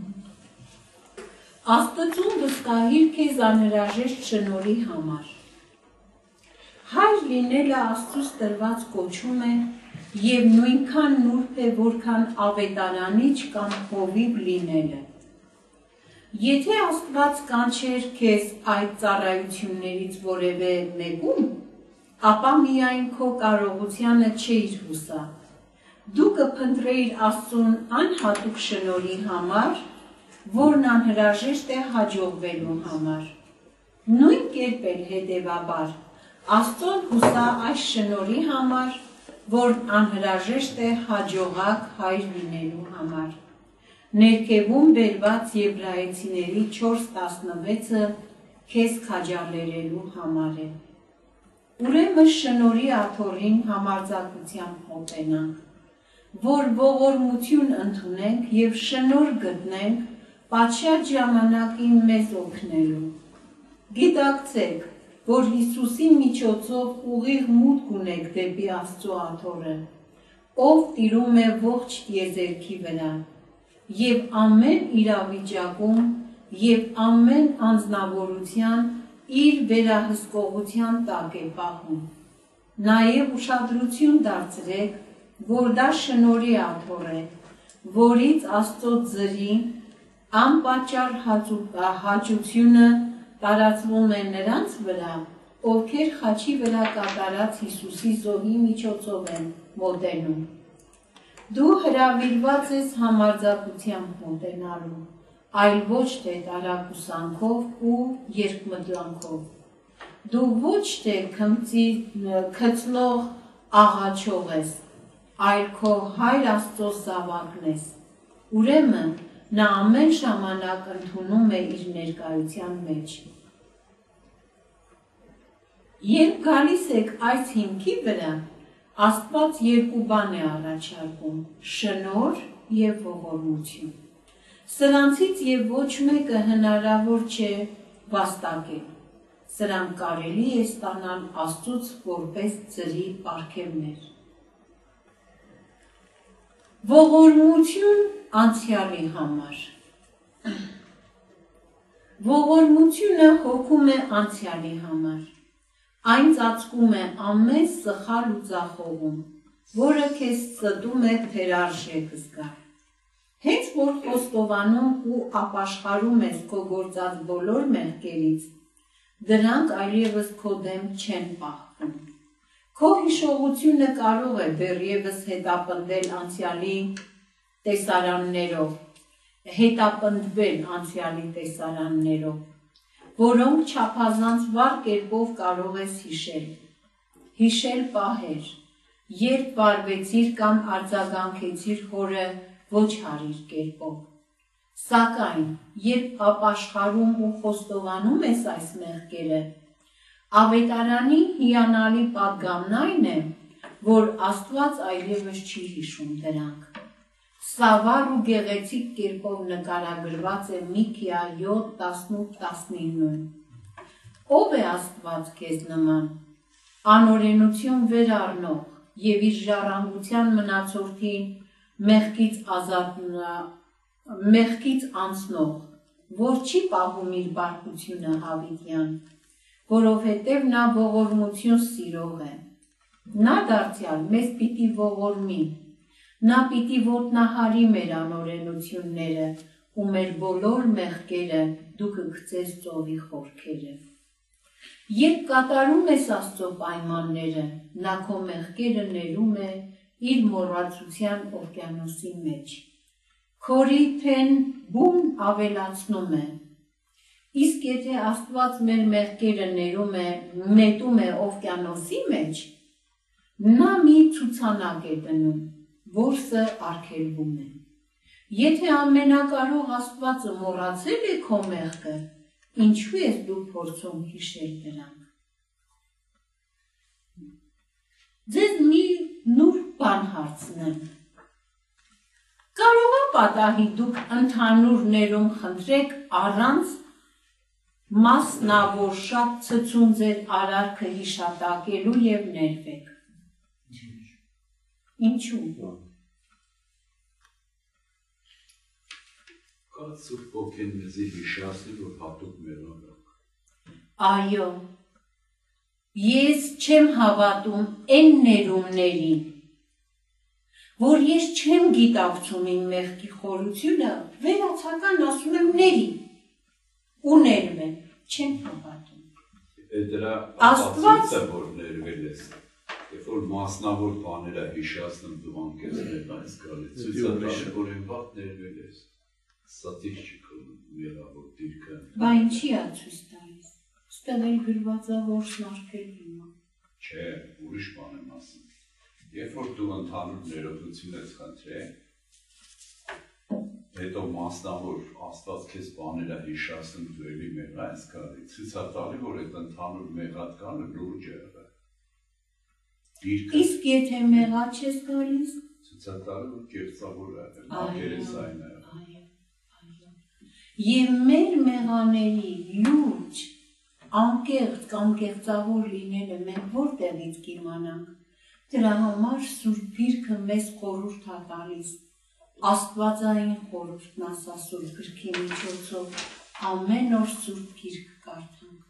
Աստծուն վստահիր քեզ անհրաժեշտ շնորհի համար։ Հայր լինելը Աստծուց տրված կոչում է և նույնքան նուրբ է, որքան ավետարանիչ կամ հովիվ լինելը։ Եթե Աստված կանչեր քեզ այդ ծառայություններից որևէ մեկում, ապա միայն քո կարողությանը չէիր հուսա։ Դու կփնտրեիր Աստծուն անհատուկ շնորհի համար, որն անհրաժեշտ է հաջողվելու համար։ Նույն կերպ էլ հետևաբար, Աստծուն հուսա այս շնորհի համար, որն անհրաժեշտ է հաջողակ հայր լինելու համար։ Ներքևում բերված Եբրայեցիների չորս տասնվեցը քեզ քաջալերելու համար է։ Ուրեմն շնորհի աթոռին համարձակությամբ մոտենանք, որ ողորմություն ընդունենք և շնորհ գտնենք պատշաճ ժամանակին մեզ օգնելու։ Գիտակցեք, որ Հիսուսի միջոցով ուղիղ մուտք ունեք դեպի Աստծո աթոռը, ով տիրում է ողջ տիեզերքի վրա, և ամեն իրավիճակում և ամեն անձնավորության իր վերահսկողության տակ է պահում։ Նաև ուշադրություն դարձրեք, որ դա շնորհի աթոռ է, որից Աստծո ձրի անպատճառ հաճությունը տարածվում է նրանց վրա, ովքեր խաչի վրա կատարած Հիսուսի զոհի միջոցով են մոտենում։ Դու հրավիրված ես համարձակությամբ մոտենալու, այլ ոչ թե տարակուսանքով ու երկմտանքով։ Դու ոչ թե քծնող աղաչող ես, այլ քո Հայր Աստծո զավակն ես։ Ուրեմն նա ամեն ժամանակ ընդունում է իր ներկայության մեջ։ Երբ գալիս եք այս հիմքի վրա, Աստված երկու բան է առաջարկում՝ շնորհ և ողորմություն։ Սրանցից և ոչ մեկը հնարավոր չէ վաստակել։ Սրանք կարելի է ստանալ Աստծուց որպես ձրի պարգևներ։ Ողորմություն անցյալի համար։ Ողորմությունը հոգում է անցյալի համար։ Այն ծածկում է ամեն սխալ ու ձախողում, որը քեզ ստում է թերարժեք զգալ։ Հենց որ խոստովանում ու ապաշխարում ես քո գործած բոլոր մեղքերից, դրանք այլևս քո դեմ չեն պահվում։ Քո հիշողությունը կարող է դեռևս հետապնդել անցյալի տեսարաններով, հետապնդվել անցյալի տեսարաններով, որոնք չափազանց վառ կերպով կարող ես հիշել։ Հիշել պահեր, երբ վարվեցիր կամ արձագանքեցիր հորը ոչ հարիր կերպով։ Սակայն, երբ ապաշխարում ու խոստովանում ես այս մեղքերը, ավետարանի հիանալի պատգամն այն է, որ Աստված այլևս չի հիշում դրանք։ Սա վառ ու գեղեցիկ կերպով նկարագրված է Միքիա յոթ տասնութ տասնինը։ Ով է Աստված քեզ նման, անօրենություն վերառնող եւ իր ժառանգության մնացորդին մեղքից ազատնա, մեղքից անցնող, որ չի պահում իր բարկությունը հավիտյան, որովհետև նա ողորմություն սիրող է։ Նա դարձյալ մեզ պիտի ողորմի, նա պիտի ոտնահարի մեր անօրենությունները ու մեր բոլոր մեղքերը դու կգցես ծովի խորքերը։ Երբ կատարում ես Աստծո պայմանները, նա քո մեղքերը ներում է իր մոռացության օվկիանոսի մեջ։ Քորի թեն բուն ավելացնում է։ Իսկ եթե Աստված մեր մեղքերը ներում է, նետում է օվկիանոսի մեջ, նա մի ցուցանակ է դնում, որսը արգելվում է։ Եթե ամենակարող Աստվածը մոռացել է քո մեղքը, ինչու ես դու փորձում հիշել դրանք։ Ձեզ մի նուրբ բան հարցնեմ։ Կարող է պատահի դուք ընդհանուր ներում խնդրեք առանց մասնավոր շատ ցցուն ձեր արարքը հիշատակելու եւ ներվեք։ Ինչու՞։ Կա Սուրբ Ոգին մեզի հիշացնի, որ հատուկ մեղավոր։ Այո, ես չեմ հավատում այն ներումներին, որ ես չեմ գիտակցում իմ մեղքի խորությունը, վերացական ասում եմ ների, ու ներվեմ, չեմ հավատում։ Դրա Աստված ապացույցը, որ ներվել ես, երբ որ մասնավոր բաները հիշացնում դու անկեսներ այս գալի, ցույց է տալիս, որ այն բան ներվել ես, ստատիստիկա մեղավոր դիրքը։ Բա ինչի է ցույց տալիս, ստեղ էլ գրված է, որ սնարկելն է։ Չէ, ուրիշ բան եմ ասում։ Երբ որ դու ընդհանուր ներողություն ես խնդրել, հետո մասնավոր Աստված քեզ բաները հիշացնում դու էլի մեղա ես գալի, ցույց է տալի, որ այդ ընդհանուր մեղատկանը լուրջ է եղել։ Իսկ եթե մեղա չես գալիս, ցույց է տալի, որ կեղծավոր է եղել, անկերեսային է եղել։ Եվ մեր մեղաների լուրջ, անկեղծ կամ կեղծավոր լինելը մենք որտեղից կիմանանք։ Դրա համար Սուրբ Գիրքը մեզ խորհուրդ է տալիս, Աստվածային խորհուրդն ասա Սուրբ Գրքի միջոցով, ամեն օր Սուրբ Գիրք կարդանք։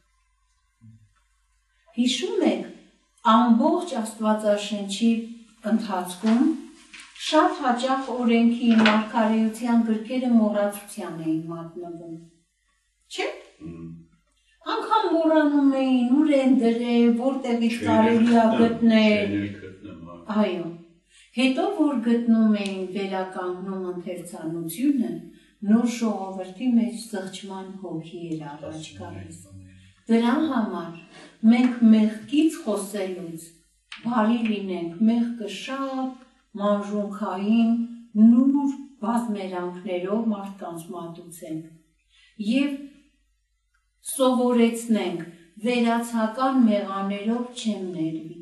Հիշում եք, ամբողջ Աստվածաշնչի ընթացքում շատ հաճախ օրենքի մարգարեության գրքերը մոռացության էին մատնվում, չէ՞։ Անգամ մոռանում էին, ուր են դրել, որտեղից կարելի է գտնել։ Այո, հետո որ գտնում էին վերականգնում ընթերցանությունը, նոր ժողովրդի մեջ զղջման հոգի էր առաջ գալիս։ Դրա համար մենք մեղքից խոսելուց բարի լինենք, մեղքը շատ մանրունքային, նուրբ բազմերանգներով մարդկանց մատուցենք եւ սովորեցնենք վերացական մեղաներով չեմ ներվի։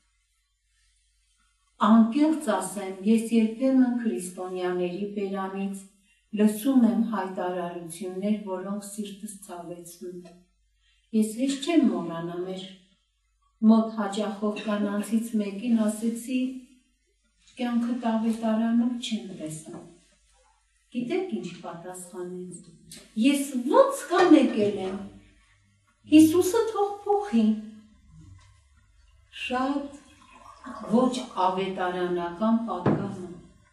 Անկեղծ ասեմ, ես երբեմն քրիստոնյաների բերանից լսում եմ հայտարարություններ, որոնք սիրտս ցավեցնում։ Ես հեշտ չեմ մոռանա մեր մոտ հաճախող կանանցից մեկին ասեցի, կյանքը ավետարանով չեմ տեսնում։ Գիտեք ինչ պատասխանեց։ Ես ոնց կամ եկել եմ։ Հիսուսը թող փոխի։ Շատ ոչ ավետարանական պատգամը։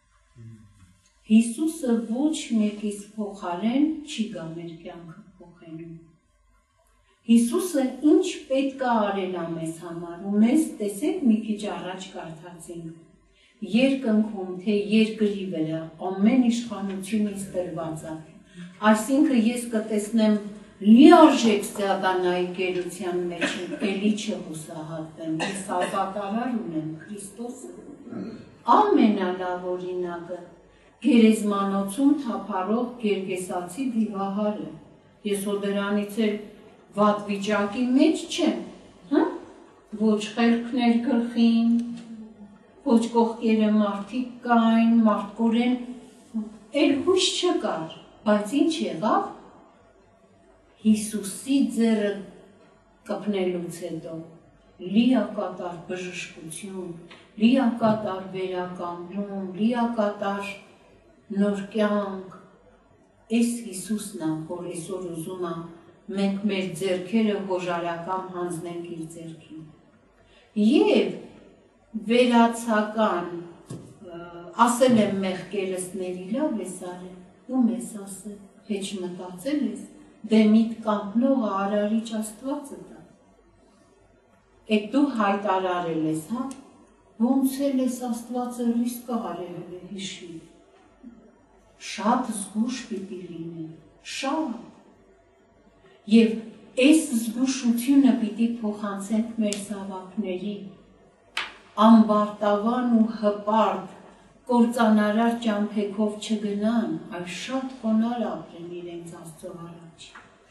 Հիսուսը ոչ մեկից փոխարեն չի գա մեր կյանքը փոխելու։ Հիսուսը ինչ պետք է արել ա մեզ համար ու մեզ տեսեք մի քիչ առաջ կարդացինք երկնքում թե երկրի վրա ամեն իշխանություն ինձ տրված է այսինքն ես կտեսնեմ լիարժեք սատանայի գերության մեջ էլի չհուսահատվեմ ես ապակարար ունեմ Քրիստոսը ամենալավ օրինակը գերեզմանոցում թափառող գերգեսացի դիվահարը ես հո դրանից էլ վատ վիճակի մեջ չեմ, հա? Ոչ խելքներ գլխին, ոչ կողքերը մարդիկ կային, մարդկորեն, էլ հույս չկար, բայց ինչ եղավ, Հիսուսի ձեռը կպնելուց հետո, լիակատար բժշկություն, լիակատար վերականգնում, լիակատար նոր կյանք, այս Հիսուսն է, որ այսօր ուզում է մենք մեր ձեռքերը հոժարական հանձնենք իր ձեռքին։ Եվ վերացական ասել եմ մեղքերսների լավ ես արել, ում ես ասել, հեչ մտածել ես, դե միտ կամպնողը արարիչ Աստվածը դա։ Էդ դու հայտարարել ես, հա, ոնց էլ ես Աստվածը ռիսկ արել է հիշի։ Շատ զգուշ պիտի լինել, շատ։ Եվ այս զգուշությունը պիտի փոխանցենք մեր զավակների, ամբարտավան ու հպարտ, կործանարար ճամփեքով չգնան, այլ շատ խոնար ապրեն իրենց Աստծո առաջ։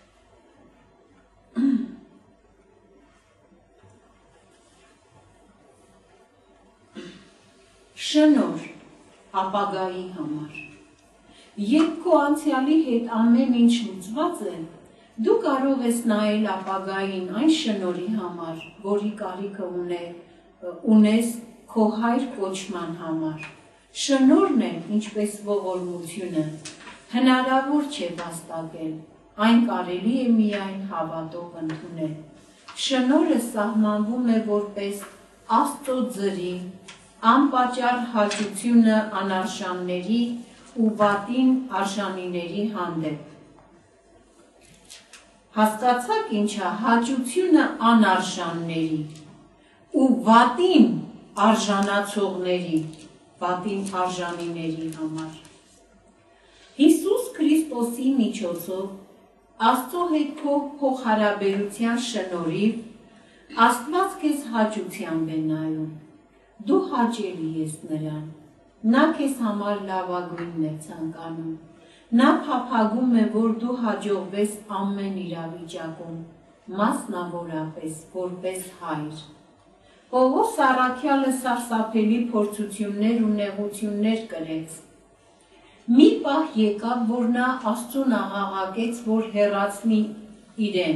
Շնոր ապագայի համար։ Երբ քո անցյալի հետ ամեն ինչ լուծված է, դու կարող ես նայել ապագային այն շնորհի համար, որի կարիքը ունես քո հայր կոչման համար։ Շնորհն է, ինչպես ողորմությունը, հնարավոր չէ վաստակել, այն կարելի է միայն հավատով ընդունել։ Շնորհը սահմանվում է որպես Աստծո ձրի, անպատճառ հաճությունը անարժանների ու վատին արժանիների հանդեպ։ Հասկացաք ինչա հաճությունը անարժանների ու վատին արժանացողների, վատին արժանիների համար։ Հիսուս Քրիստոսի միջոցով Աստծո հետ քո փոխհարաբերության շնորհիվ Աստված քեզ հաճությամբ է նայում։ Դու հաճելի ես նրան։ Նա քեզ համար լավագույնն է ցանկանում։ Նա փափագում է, որ դու հաջողվես ամեն իրավիճակում, մասնավորապես որպես հայր։ Պողոս առաքյալը սարսափելի փորձություններ ու նեղություններ կրեց։ Մի պահ եկավ, որ նա Աստծուն աղաղակեց, որ հեռացնի իրեն։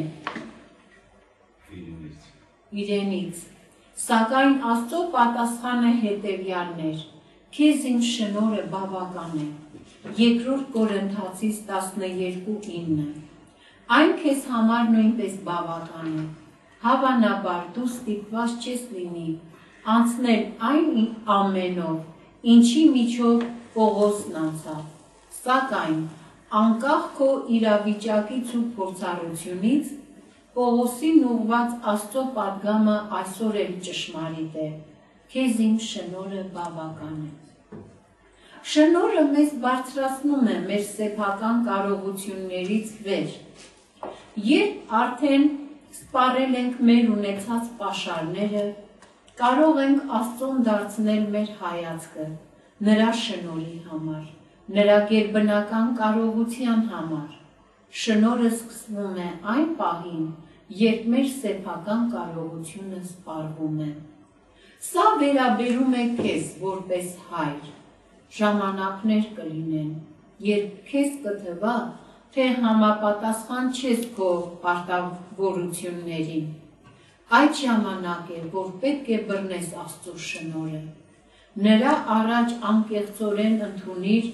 Իրենից։ Սակայն Աստծո պատասխանը հետևյալն էր. քեզ իմ շնորհը բավական է։ Երկրորդ Կորինթացիս տասներկու ինը։ Այն քեզ համար նույնպես բավական է։ Հավանաբար դու ստիպված չես լինի անցնել այն ամենով, ինչի միջով Պողոսն անցավ։ Սակայն անկախ քո իրավիճակից ու փորձառությունից Պողոսին ուղված Աստծո պատգամը այսօր էլ ճշմարիտ է։ Քեզ իմ շնորհը բավական է։ Շնորհը մեզ բարձրացնում է մեր սեփական կարողություններից վեր։ Երբ արդեն սպառել ենք մեր ունեցած պաշարները, կարող ենք Աստծուն դարձնել մեր հայացքը, նրա շնորհի համար, նրա գերբնական կարողության համար։ Շնորհը սկսվում է այն պահին, երբ մեր սեփական կարողությունը սպառվում է։ Սա վերաբերում է քեզ որպես հայր։ Ժամանակներ կլինեն, երբ քեզ կթվա, թե համապատասխան չես քո պարտավորություններին։ Այդ ժամանակ է, որ պետք է բռնես Աստծո շնորհը։ Նրա առաջ անկեղծորեն ընդունիր,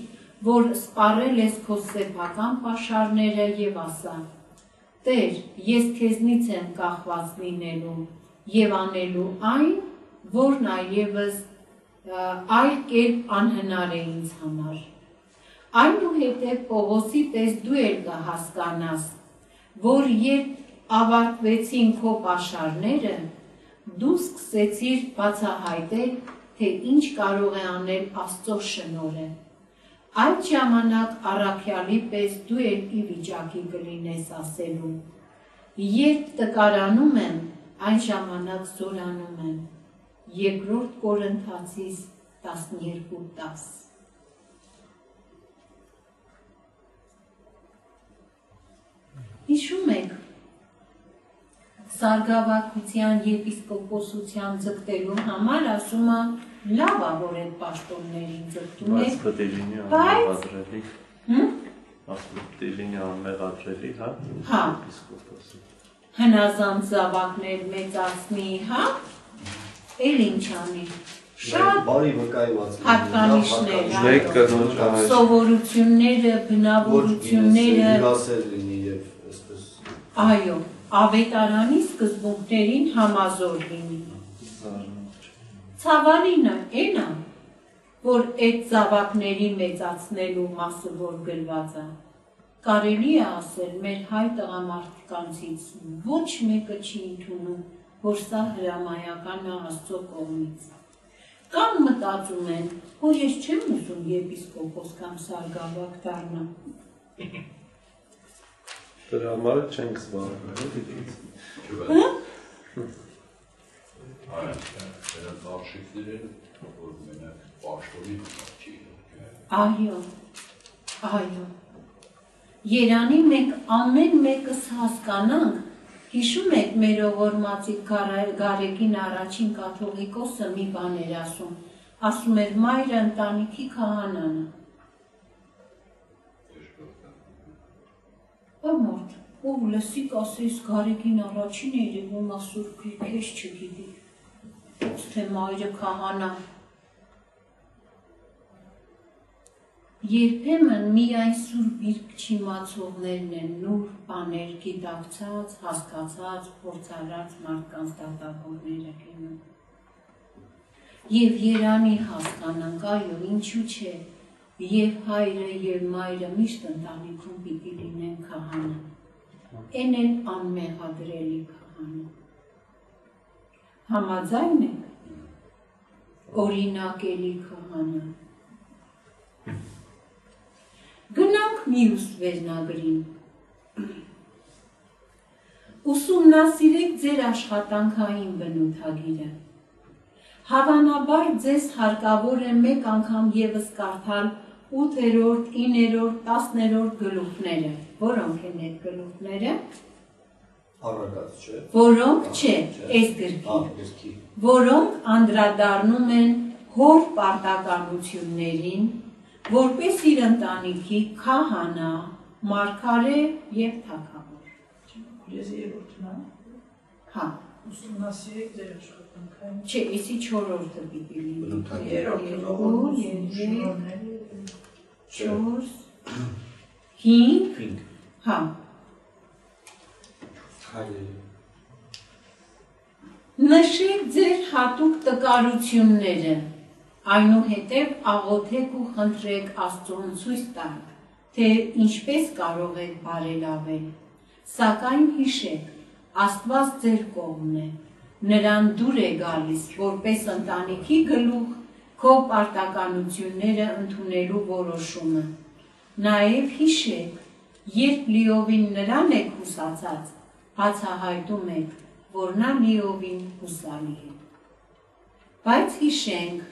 որ սպառել ես քո սեփական պաշարները եւ ասա. Տեր, ես քեզնից եմ կախված լինելու եւ անելու այն, որն այլևս այլ կերպ անհնար է ինձ համար։ Այնուհետև Պողոսի պես դու էլ կհասկանաս, որ երբ ավարտվեցին քո պաշարները, դու սկսեցիր բացահայտել, թե ինչ կարող է անել Աստծո շնորհը։ Այդ ժամանակ առաքյալի պես դու էլ ի վիճակի կլինես ասելու. Երբ տկարանում եմ, այն ժամանակ զորանում եմ։ Երկրորդ Կորինթացիս տասներկու տաս։ Հիշում եք, Սարգսակյան եպիսկոպոսության ձգտելու համար ասում է լավ է, որ այդ պաշտոններին ձգտում եք, բայց անմեղադրելի, հա, հա, հնազանդ զավակներ մեծացնի, հա, էլ ինչ անի, շատ հատկանիշներ, սովորությունները, բնավորությունները, այո, ավետարանի սկզբունքներին համազոր լինի։ Ցավալինը էն է, որ այդ զավակների մեծացնելու մասը որ գրված է, կարելի է ասել մեր հայ տղամարդկանցից ոչ մեկը չի ընդունում, որ սա հրամայական է Աստծո կողմից։ Կամ մտածում են, որ ես չեմ ուզում եպիսկոպոս կամ սարգսակ դառնամ։ Դրա համար չենք զբաղվել։ Այդ արշիվները, որ մենակ պաշտոնի չի։ Այո, այո։ Երանի մենք ամեն մեկս հասկանանք, հիշում եք մեր ողորմածի Գարեգին առաջին կաթողիկոսը մի բան էր ասում, ասում էր մայրը ընտանիքի քահանան է։ Ամորդ, ով լսի կասես Գարեգին առաջին է երևում ասուր քեզ չգիտի, ոց թե մայրը քահանա։ Երբեմն միայն սուրբ իրկ չիմացողներն են նուրբ բաներ գիտակցած, հասկացած, փորձարած մարդկանց դատավորները կինում։ Եվ երանի հասկանանք, այո, ինչու չէ, և հայրը և մայրը միշտ ընտանիքում պիտի լինեն քահանա, են էլ անմեղադրելի քահանա։ Համաձայն եք, օրինակելի քահանա։ Գնանք մյուս վերնագրին։ Ուսումնասիրեք ձեր աշխատանքային բնութագիրը։ Հավանաբար ձեզ հարկավոր է մեկ անգամ ևս կարդալ ութերորդ, իններորդ, տասներորդ գլուխները, որոնք են այդ գլուխները, Առակած չէ, որոնք չէ, այս գրքի, որոնք անդրադառնում են հոր պարտականություններին, որպես իր ընտանիքի քահանա, մարգարե և թագավոր։ Ես երրորդն եմ։ Հա։ Ուսումնասիրեք ձեր աշխատանքային։ Չէ, էսի չորրորդը պիտի լինի։ Երրորդը, չորս, հինգ, հա։ Նշեք ձեր հատուկ տկարությունները, այնուհետև աղոթեք ու խնդրեք Աստծուն ցույց տալ, թե ինչպես կարող եք բարելավել, սակայն հիշեք, Աստված ձեր կողմն է, նրան դուր է գալիս, որպես ընտանիքի գլուխ, քո պարտականությունները ընդունելու որոշումը։ Նաև հիշեք, երբ լիովին նրան եք հուսացած, բացահայտում եք, որ նա լիովին հուսալի է։ Բայց հիշենք,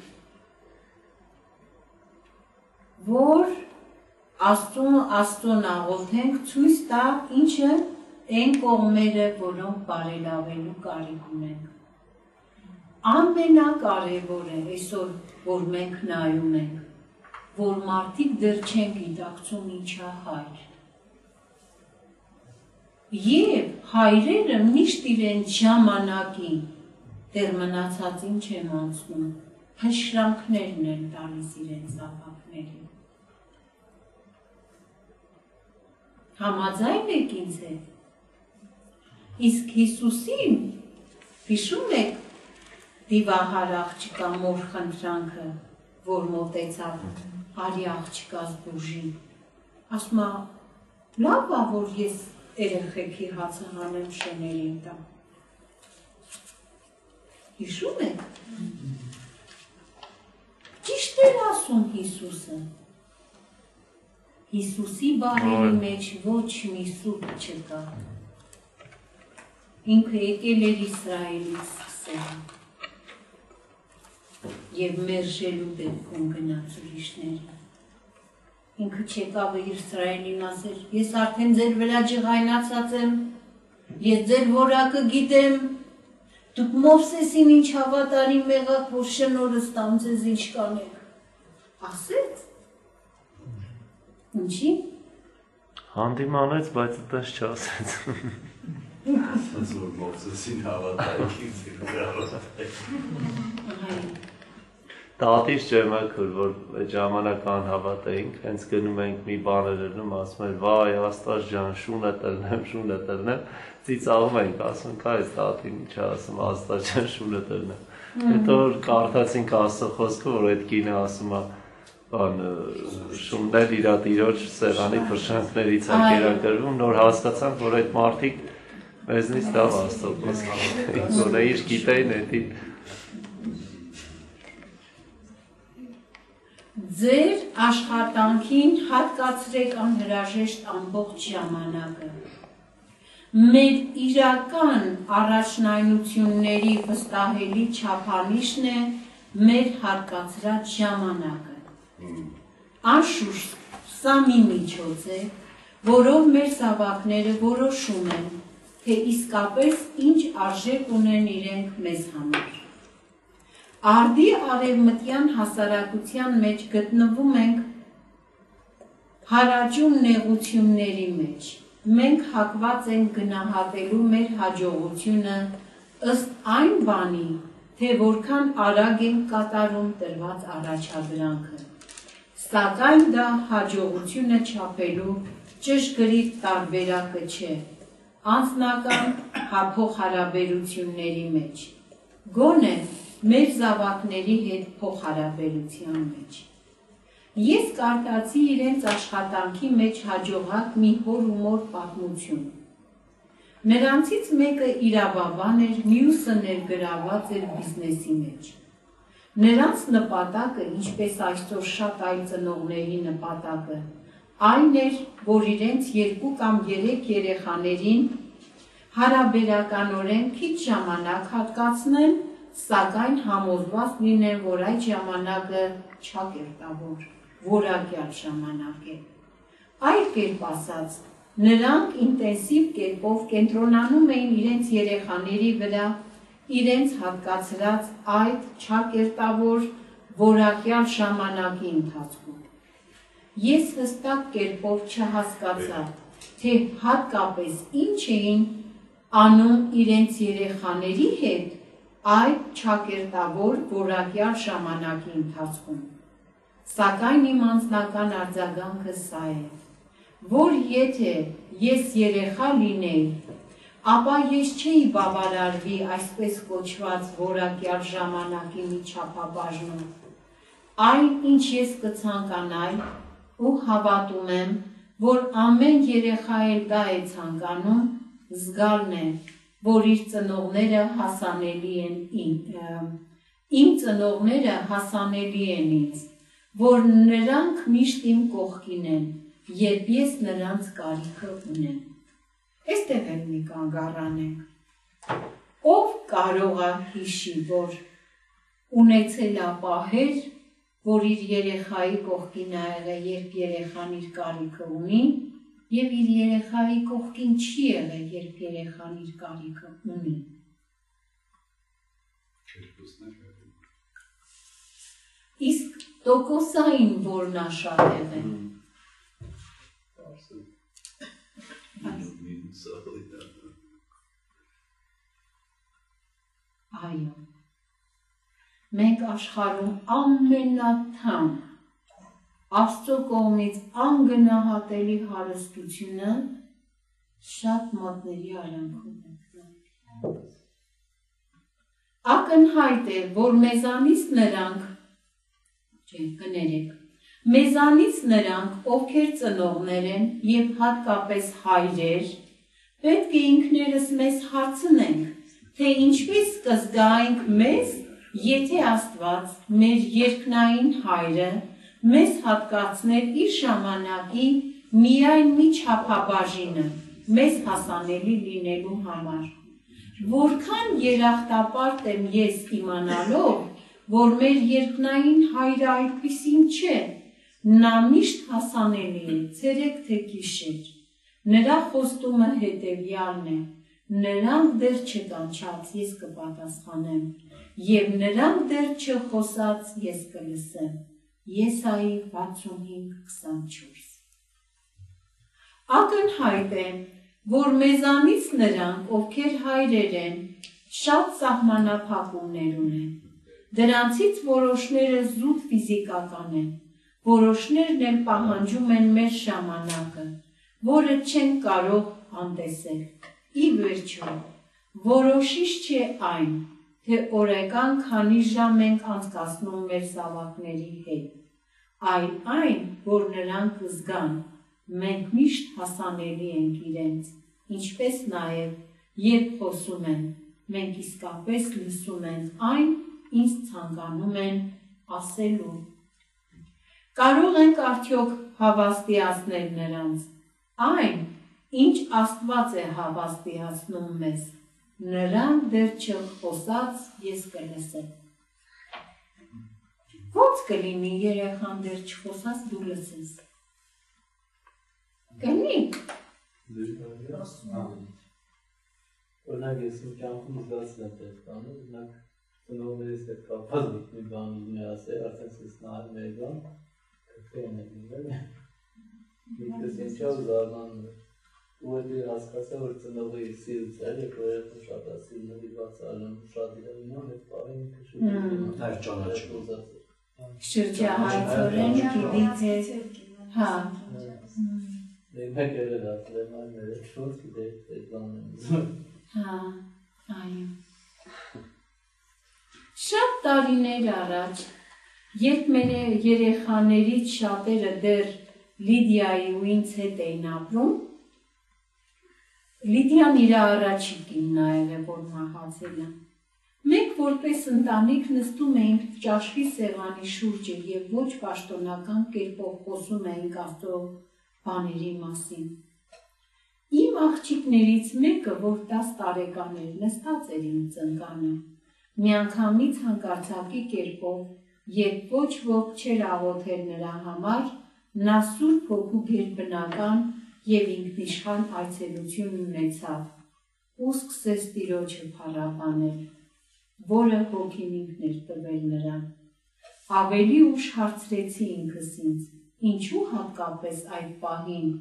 որ Աստծուն աղոթենք ցույց տա ինչը այն կողմերը, որոնք բարելավելու կարիք ունենք։ Ամենակարևորը այսօր, որ մենք նայում ենք, որ մարդիկ դեռ չեն գիտակցում ինչա հայր։ Եվ հայրերը միշտ իրեն ժամանակի դեռ մնացածին չեն անցնում, հշրանքներն են տալիս իրենց զավակներին։ Համաձայն եք ինձ հետ։ Իսկ Հիսուսին հիշում եք դիվահար աղջկա մոր խնդրանքը, որ մոտեցավ արի աղջկաս բուժին։ Ասում է, լավ է, որ ես երեխեքի հացը հանեմ շեներին տամ։ Հիշում եք։ Ճիշտ էր ասում Հիսուսը։ Հիսուսի բառերի մեջ ոչ մի սուտ չկա։ Ինքը եկել էր Իսրայելից սկսել և մերժելու դեպքում գնաց ուրիշների։ Ինքը չեկավ Իսրայելին ասել, ես արդեն ձեր վրա ջղայնացած եմ, ես ձեր որակը գիտեմ, դուք Մովսեսին ինչ հավատարիմ եղաք, որ շնորհս տամ ձեզ ինչ կանեք։ Ասեց։ Ինչի։ Հանդիմանեց, բայց այդպես չասեց։ Ասած որ Մովսեսին հավատայիք ձեր վրա հավատայիք։ Տատից չեմ ակր, որ այդ ժամանակ անհավատ էինք, հենց գնում ենք մի բաներ ելնում, ասում են, վայ, Աստված ջան, շունը տրնեմ, շունը տրնեմ, ծիծաղում ենք, ասում ենք, այս տատին ինչ ասում, Աստված ջան, շունը տրնեմ։ Հետո կարդացինք Աստծո խոսքը, որ այդ կինը ասում է, բան շուններ իրա տիրոջ սեղանի փրշանքներից է կերակրվում, նոր հասկացանք, որ այդ մարդիկ մեզնից լավ Աստծո խոսքը, որ իր գիտեին էդին Ձեր աշխատանքին հատկացրեք անհրաժեշտ ամբողջ ժամանակը։ Մեր իրական առաջնայնությունների վստահելի չափանիշն է մեր հատկացրած ժամանակը։ Անշուշտ, սա մի միջոց է, որով մեր զավակները որոշում են, թե իսկապես ինչ արժեք ունեն իրենք մեզ համար։ Արդի արևմտյան հասարակության մեջ գտնվում ենք հարաճուն նեղությունների մեջ։ Մենք հակված ենք գնահատելու մեր հաջողությունը ըստ այն բանի, թե որքան արագ ենք կատարում տրված առաջադրանքը։ Սակայն դա հաջողությունը չափելու ճշգրիտ տարբերակը չէ, անձնական փոխհարաբերությունների մեջ։ Գոնե մեր զավակների հետ փոխհարաբերության մեջ։ Ես կարդացի իրենց աշխատանքի մեջ հաջողակ մի հոր ու մոր պատմություն։ Նրանցից մեկը իրավաբան էր, մյուսը ներգրաված էր բիզնեսի մեջ։ Նրանց նպատակը, ինչպես այսօր շատ այլ ծնողների նպատակը, այն էր, որ իրենց երկու կամ երեք երեխաներին հարաբերականորեն քիչ ժամանակ հատկացնեն, սակայն համոզված լինեն, որ այդ ժամանակը չակերտավոր, որակյալ ժամանակ է։ Այլ կերպ ասած, նրանք ինտենսիվ կերպով կենտրոնանում էին իրենց երեխաների վրա, իրենց հատկացրած այդ չակերտավոր, որակյալ ժամանակի ընթացքում։ Ես հստակ կերպով չհասկացա, թե հատկապես ինչ էին անում իրենց երեխաների հետ այդ չակերտավոր որակյալ ժամանակի ընթացքում։ Սակայն իմ անձնական արձագանքը սա է, որ եթե ես երեխա լինեի, ապա ես չէի բավարարվի այսպես կոչված որակյալ ժամանակի մի չափաբաժնում։ Այն, ինչ ես կցանկանայի ու հավատում եմ, որ ամեն երեխա էլ դա է ցանկանում, զգալն է, որ իր ծնողները հասանելի են իմ, իմ ծնողները հասանելի են ինձ, որ նրանք միշտ իմ կողքին են, երբ ես նրանց կարիքը ունեմ։ Այստեղ էլ մի կանգ առանենք։ Ով կարող է հիշի, որ ունեցել է պահեր, որ իր երեխայի կողքին ա եղել, երբ երեխան իր կարիքը ունի, և իր երեխայի կողքին չի եղել, երբ երեխան իր կարիքը ունի։ Իսկ տոկոսային որն ա շատ եղել։ Այո, մենք աշխարհում ամենաթանկ Աստծո կողմից անգնահատելի հարստությունը շատ մատների արանքում է։ Ակնհայտ է, որ մեզանից նրանք, չէ, կներեք, մեզանից նրանք, ովքեր ծնողներ են և հատկապես հայրեր, պետք է ինքներս մեզ հարցնենք, թե ինչպես կզգայինք մեզ, եթե Աստված, մեր երկնային հայրը, մեզ հատկացներ իր ժամանակին միայն մի չափաբաժինը, մեզ հասանելի լինելու համար։ Որքան երախտապարտ եմ ես իմանալով, որ մեր երկնային հայրը այդպիսին չէ, նա միշտ հասանելի է, ցերեկ թե գիշեր։ Նրա խոստումը հետևյալն է, նրանք դեռ չկանչած ես կպատասխանեմ, և նրանք դեռ չխոսած ես կլսեմ։ Եսայի վաթսունհինգ քսանչորս։ Ակնհայտ է, որ մեզանից նրանք, ովքեր հայրեր են, շատ սահմանափակումներ ունեն։ Դրանցից որոշները զուտ ֆիզիկական են, որոշներն էլ պահանջում են մեր ժամանակը, որը չեն կարող անտեսել։ Ի վերջո, որոշիչ չէ այն, թե օրական քանի ժամ ենք անցկացնում մեր զավակների հետ, այլ այն, որ նրանք զգան, մենք միշտ հասանելի ենք իրենց, ինչպես նաև, երբ խոսում են, մենք իսկապես լսում ենք այն, ինչ ցանկանում են ասելու։ Կարող ենք արդյոք հավաստիացնել նրանց, այն, ինչ Աստված է հավաստիացնում մեզ, նրանք դեռ չխոսած ես կլսեմ։ Ո՞նց կլինի երեխան դեռ չխոսած դու լսես։ Կլինի։ Օրինակ ես իմ կյանքում զգացել եմ տեսանը, օրինակ ծնողներիս հետ կապված մի բան ուզում եմ ասել, արդեն ես նայում եմ բան, քրքրեն է լինել։ Միտքս ինչա զարմանում է։ Ու հետո հասկացա, որ ծնողը իր սիրուց էր, երբ որ երբ շատ ասիլ նվիրված արում, շատ իրավինան հետ պարին քշում։ Այր ճանաչում։ Շրջահայցորեն գիտի, թե հա։ Մեկ էլ էր ասել եմ այն էր, շոց գիտեի, թե բանն եմ ուզում։ Հա, այո։ Շատ տարիներ առաջ, երբ մեր երեխաներից շատերը դեռ Լիդիայի ու ինձ հետ էին ապրում, Լիդիան իր առաջին կինն է, որ մահացել է։ Մենք որպես ընտանիք նստում էինք ճաշվի սեղանի շուրջը և ոչ պաշտոնական կերպով խոսում էինք Աստծո բաների մասին։ Իմ աղջիկներից մեկը, որ տաս տարեկան էր, նստած էր իմ ծնկանը, միանգամից հանկարծակի կերպով, երբ ոչ ոք չէր աղոթել նրա համար, նա Սուրբ Հոգու գերբնական և ինքնիշխան այցելություն ունեցավ ու սկսեց Տիրոջը փառաբանել, որը Հոգին ինքն էր տվել նրան։ Ավելի ուշ հարցրեցի ինքս ինձ, ինչու հատկապես այդ պահին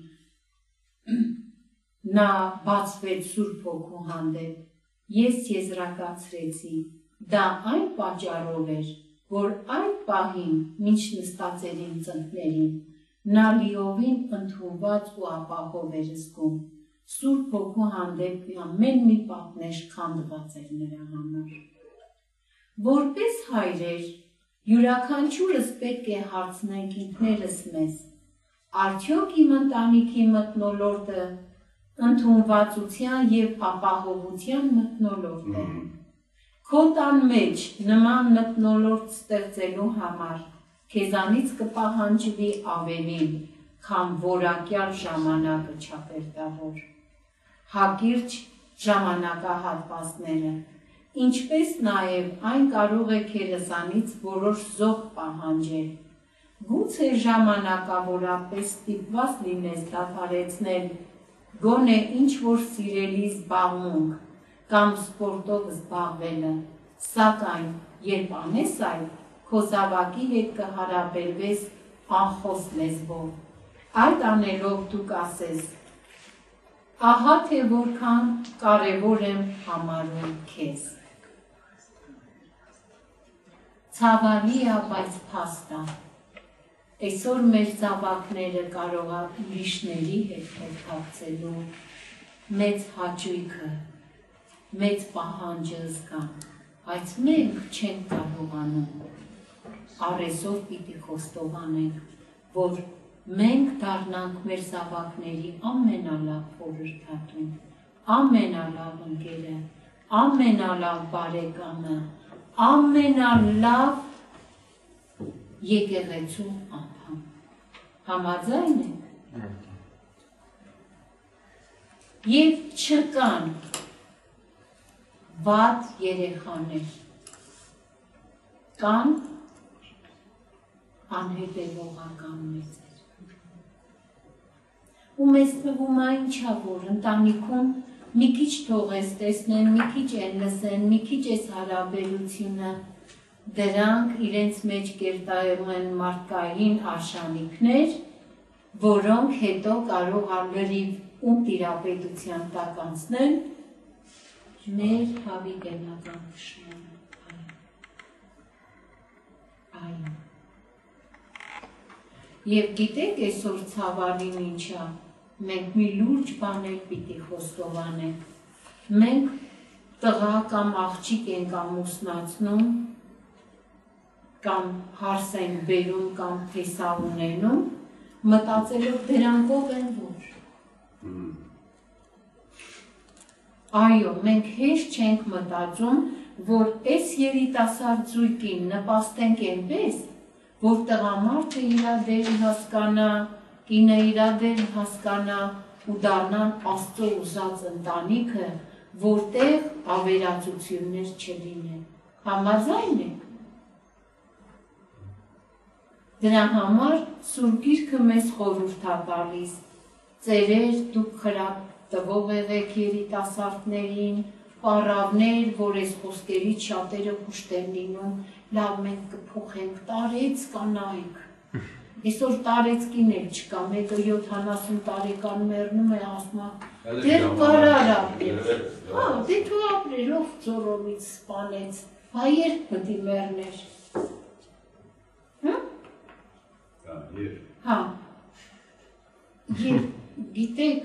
նա բացվեց Սուրբ Հոգու հանդեպ։ Ես եզրակացրեցի, դա այն պատճառով էր, որ այդ պահին, մինչ նստած էր իմ ծնկներին, նա լիովին ընդունված ու ապահով էր զգում, Սուրբ Հոգու հանդեպ ամեն մի պատնեշ քանդված էր նրա համար։ Որպես հայրեր, յուրաքանչյուրս պետք է հարցնենք ինքներս մեզ, արդյոք իմ ընտանիքի մթնոլորտը ընդունվածության և ապահովության մթնոլորտ է։ Քո տան մեջ նման մթնոլորտ ստեղծելու համար քեզանից կպահանջվի ավելին, քան որակյալ ժամանակը չապերտավոր։ Հակիրճ ժամանակահատվածները, ինչպես նաև այն կարող է քեզանից որոշ զոհ պահանջել։ Գուցե ժամանակավորապես ստիպված լինես դադարեցնել գոնե ինչ-որ սիրելի զբաղմունք կամ սպորտով զբաղվելը, սակայն երբ անես այդ, քո զավակի հետ կհարաբերվես անխոս լեզվով։ Այդ անելով դու կասես, ահա թե որքան կարևոր եմ համարում քեզ։ Ցավալի է, բայց փաստ է։ Այսօր մեր զավակները կարող է ուրիշների հետ հետքացելու մեծ հաճույքը, մեծ պահանջը զգան, բայց մենք չենք կարողանում, առեսօր պիտի խոստովանենք, որ մենք դառնանք մեր զավակների ամենալավ խորհրդատուն, ամենալավ ընկերը, ամենալավ բարեկամը, ամենալավ եկեղեցու անդամ։ Համաձայն եք։ Եվ չկան վատ երեխաներ, կան անհետևողական մեծեր։ Ու մեզ թվում է ինչա, որ ընտանիքում մի քիչ թողես տեսնեն, մի քիչ են լսեն, մի քիչ էս հարաբերությունը, դրանք իրենց մեջ կերտայում են մարդկային արշանիքներ, որոնք հետո կարող է լրիվ ու տիրապետության տակ անցնել մեր հավի գնական քշմանը։ Այո։ Եվ գիտեք այսօր ցավալին ինչա, մենք մի լուրջ բաներ պիտի խոստովանենք։ Մենք տղա կամ աղջիկ ենք ամուսնացնում, կամ հարս են բերում, կամ թեսա ունենում, մտածելով դրանքով են որ։ Այո, մենք հեշտ չենք մտածում, որ այս երիտասարդ զույգին նպաստենք այնպես, որ տղամարդը իրա դեր հասկանա, կինը իրա դեր հասկանա ու դառնան Աստծո ուզած ընտանիքը, որտեղ ավերածություններ չլինեն։ Համաձայն եք։ Դրա համար Սուրբ Գիրքը մեզ խորհուրդ է տալիս. ծերեր դուք խրատ տվող եղեք երիտասարդներին, պառավներ, որ այս խոսքերից շատերը հուշտ են լինում, լավ մենք կփոխենք, տարեց կանայք։ Այսօր տարեցկին էլ չկա, մեկը յոթանասուն տարեկան մեռնում է, ասում է, դեռ կարար ապրել։ Հա, դե դու ապրեր, ով ծորովից սպանեց, հա երբ պիտի մեռներ։ Հա։ Եվ գիտեք,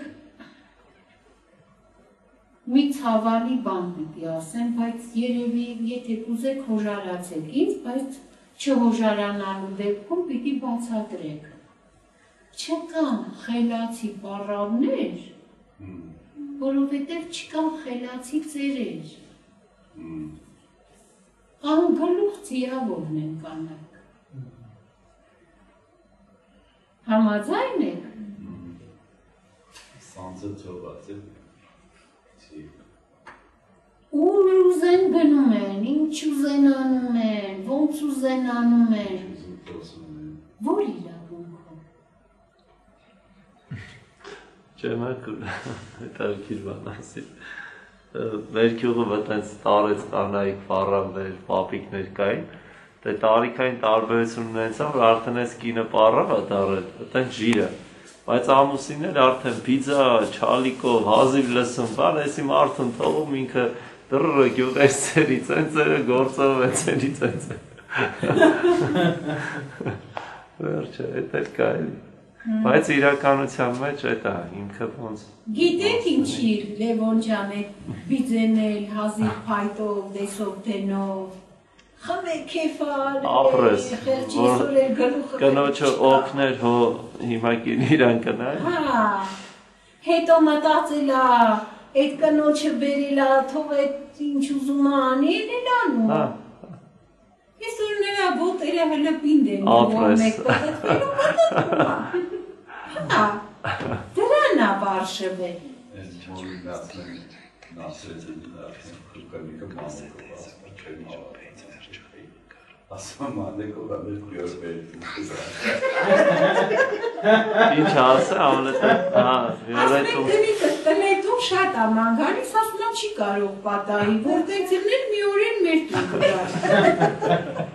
մի ցավալի բան պիտի ասեմ, բայց երևի եթե կուզեք հոժարացեք ինձ, բայց չհոժարանալու դեպքում պիտի բացատրեք։ Չկան խելացի պառավներ, որովհետև չկան խելացի ծերեր։ Անգլուխ ձիավորն են կանայք։ Համաձայն եք։ Սանձը ծոված է։ Ուր ուզեն գնում են, ինչ ուզեն անում են, ոնց ուզեն անում են, որ իրավունքով։ Չեմ ակուր, հետարքիր բան ասի, մեր կյուղը վտենց տարեց կանայք պառավներ, պապիկներ կային, դե տարիքային տարբերություն ունենցա, որ արդեն ես կինը պառավ է տարել, վտենց ժիրը, բայց ամուսիններ արդեն պիզա, չալիկով, հազիվ լսում, բան եսի մարդուն թողում ինքը դրրը գյուղեր ծերի ծենցերը գործով է ծերի ծենցերը։ Վերջը, էտ էլ կա էլի։ Բայց իրականության մեջ էտ է, ինքը ոնց։ Գիտեք ինչի Լևոն ջան է բիձենել, հազիվ փայտով, դեսով տենով, խմե կեֆար, ապրես, խեղճիսոր էր գլուխը կնոջը օգներ հո հիմա կին իրան կնայ։ Հա, հետո մտածելա, այդ կնոջը բերելա, թող այդ ինչ ուզում անի, էլ անում։ Այսօր նրա ոտերը հլը պինդ են, որ մեկ պղտվելու մտածում։ Հա, դրան է բարշվել։ Այս մորին դասնեն, նասրեց են դասնեն, խրկանիկը մանեկով ասպա չեն ավարեց։ Ասում մանեկով ամեր պյոր բերդում Ինչ ասը, ամլետը, հա, ասմեք դեմիկը տնետում շատ աման գալիս, ասում նա չի կարող պատահի, որ տենցիրներ մի օրեն մեր տուն կրար։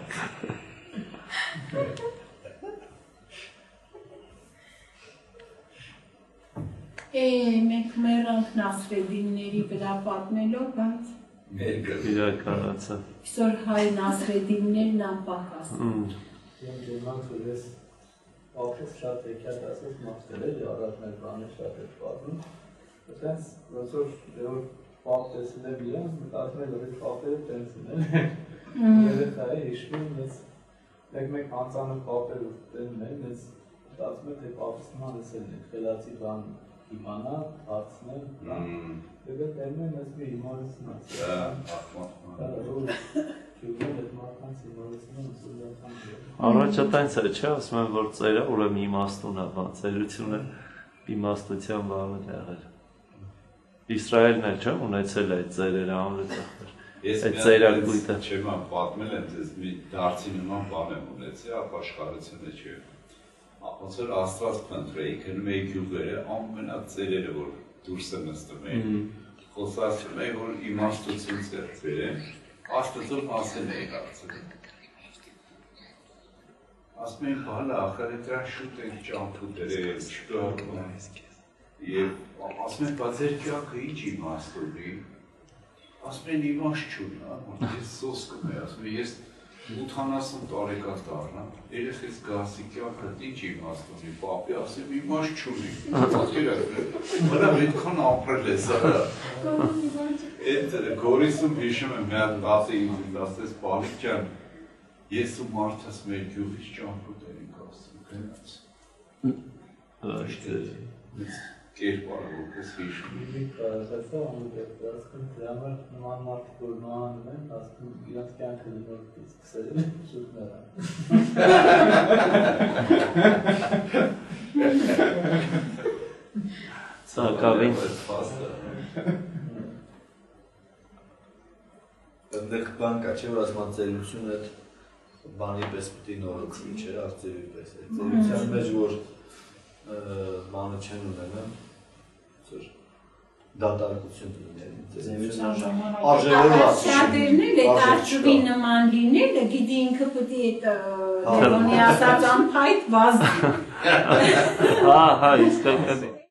Է, մենք մեռանք Նասրեդինների վրա պատմելով, բայց իրականացը։ Այսօր հայ Նասրեդիններն անպահ ասում։ Եմ դեման թուրես Office շատ եկել ասես մարտել էլի առածներ բանը շատ է պատմում։ Այդպես ոնց որ դեռ պապ տեսել եմ իրան, մտածում եմ որ այդ պապերը տենց են։ Երեխա է հիշում մեծ մեկ-մեկ անծանոթ պապերը տենում են, մեծ մտածում եմ թե պապս նման էսել է, խելացի բան իմանա, հարցնել, դեպի տենում են մեծ մի իմարություն ասել։ Առաջ տենց է, չէ, ասում եմ, որ ծերը ուրեմն իմաստուն է, բան, ծերությունը իմաստության բանը եղել։ Իսրայելն էլ չէ, ունեցել է այդ ծերերը ամրեցախներ։ Ես ծերակույտը չեմ պատմել եմ ձեզ մի դարձի նման բան եմ ունեցել ապաշխարությունը չէ։ Ոնց որ Աստված փնտրեի, գնում էի գյուղերը, ամենա ծերերը որ դուրս են նստում էին։ Խոսացում էի, որ իմաստություն ստեղծել են, Աստծո մասին էի հարցնում։ Ասում էին, բալա, ախր դրա շուտ ենք ճամփուտերը, չկա։ Եվ ասում են, բայց ձեր կյանքը ինչ իմաստ ունի։ Ասում են, իմաստ չունի, որ ես սոսկում եմ, ասում եմ, ես ութանասուն տարեկան դառնամ, երեխես գասի կյանքը ինչ իմաստ ունի, պապի, ասում եմ, իմաստ չունի։ Բալա, այդքան ապրել ես, արա։ Այդ Գորիսում հիշում եմ, մի հատ տատը ինձ ասես, Պալիկ ջան, ես ու մարդս մեր գյուղից ճամփուտ էինք ասում, գնաց։ Կերպարը որպես հիշում։ Իմ կարասացա ամուտեղ, ասկում դրամար նման մարդիկ որ նոանում են, ասկում իրանց կյանքը նորից սկսել են շուտ նրան։ Սակավին Այդտեղ բան կա, չէ՞ որ ասում ծերությունը բանի պես պիտի նորոգվի, չէ՞, արծեվի պես։ Ծերության մեջ որ բանը չեն ունենան, որ դատարկություն լինեն։ Արժևորված։ Շատերն էլ այդ արծվի նման լինելը, գիտի ինքը պիտի այդ Լևոնի ասած անփայտ վազդի։ Հա, հա, իսկական է։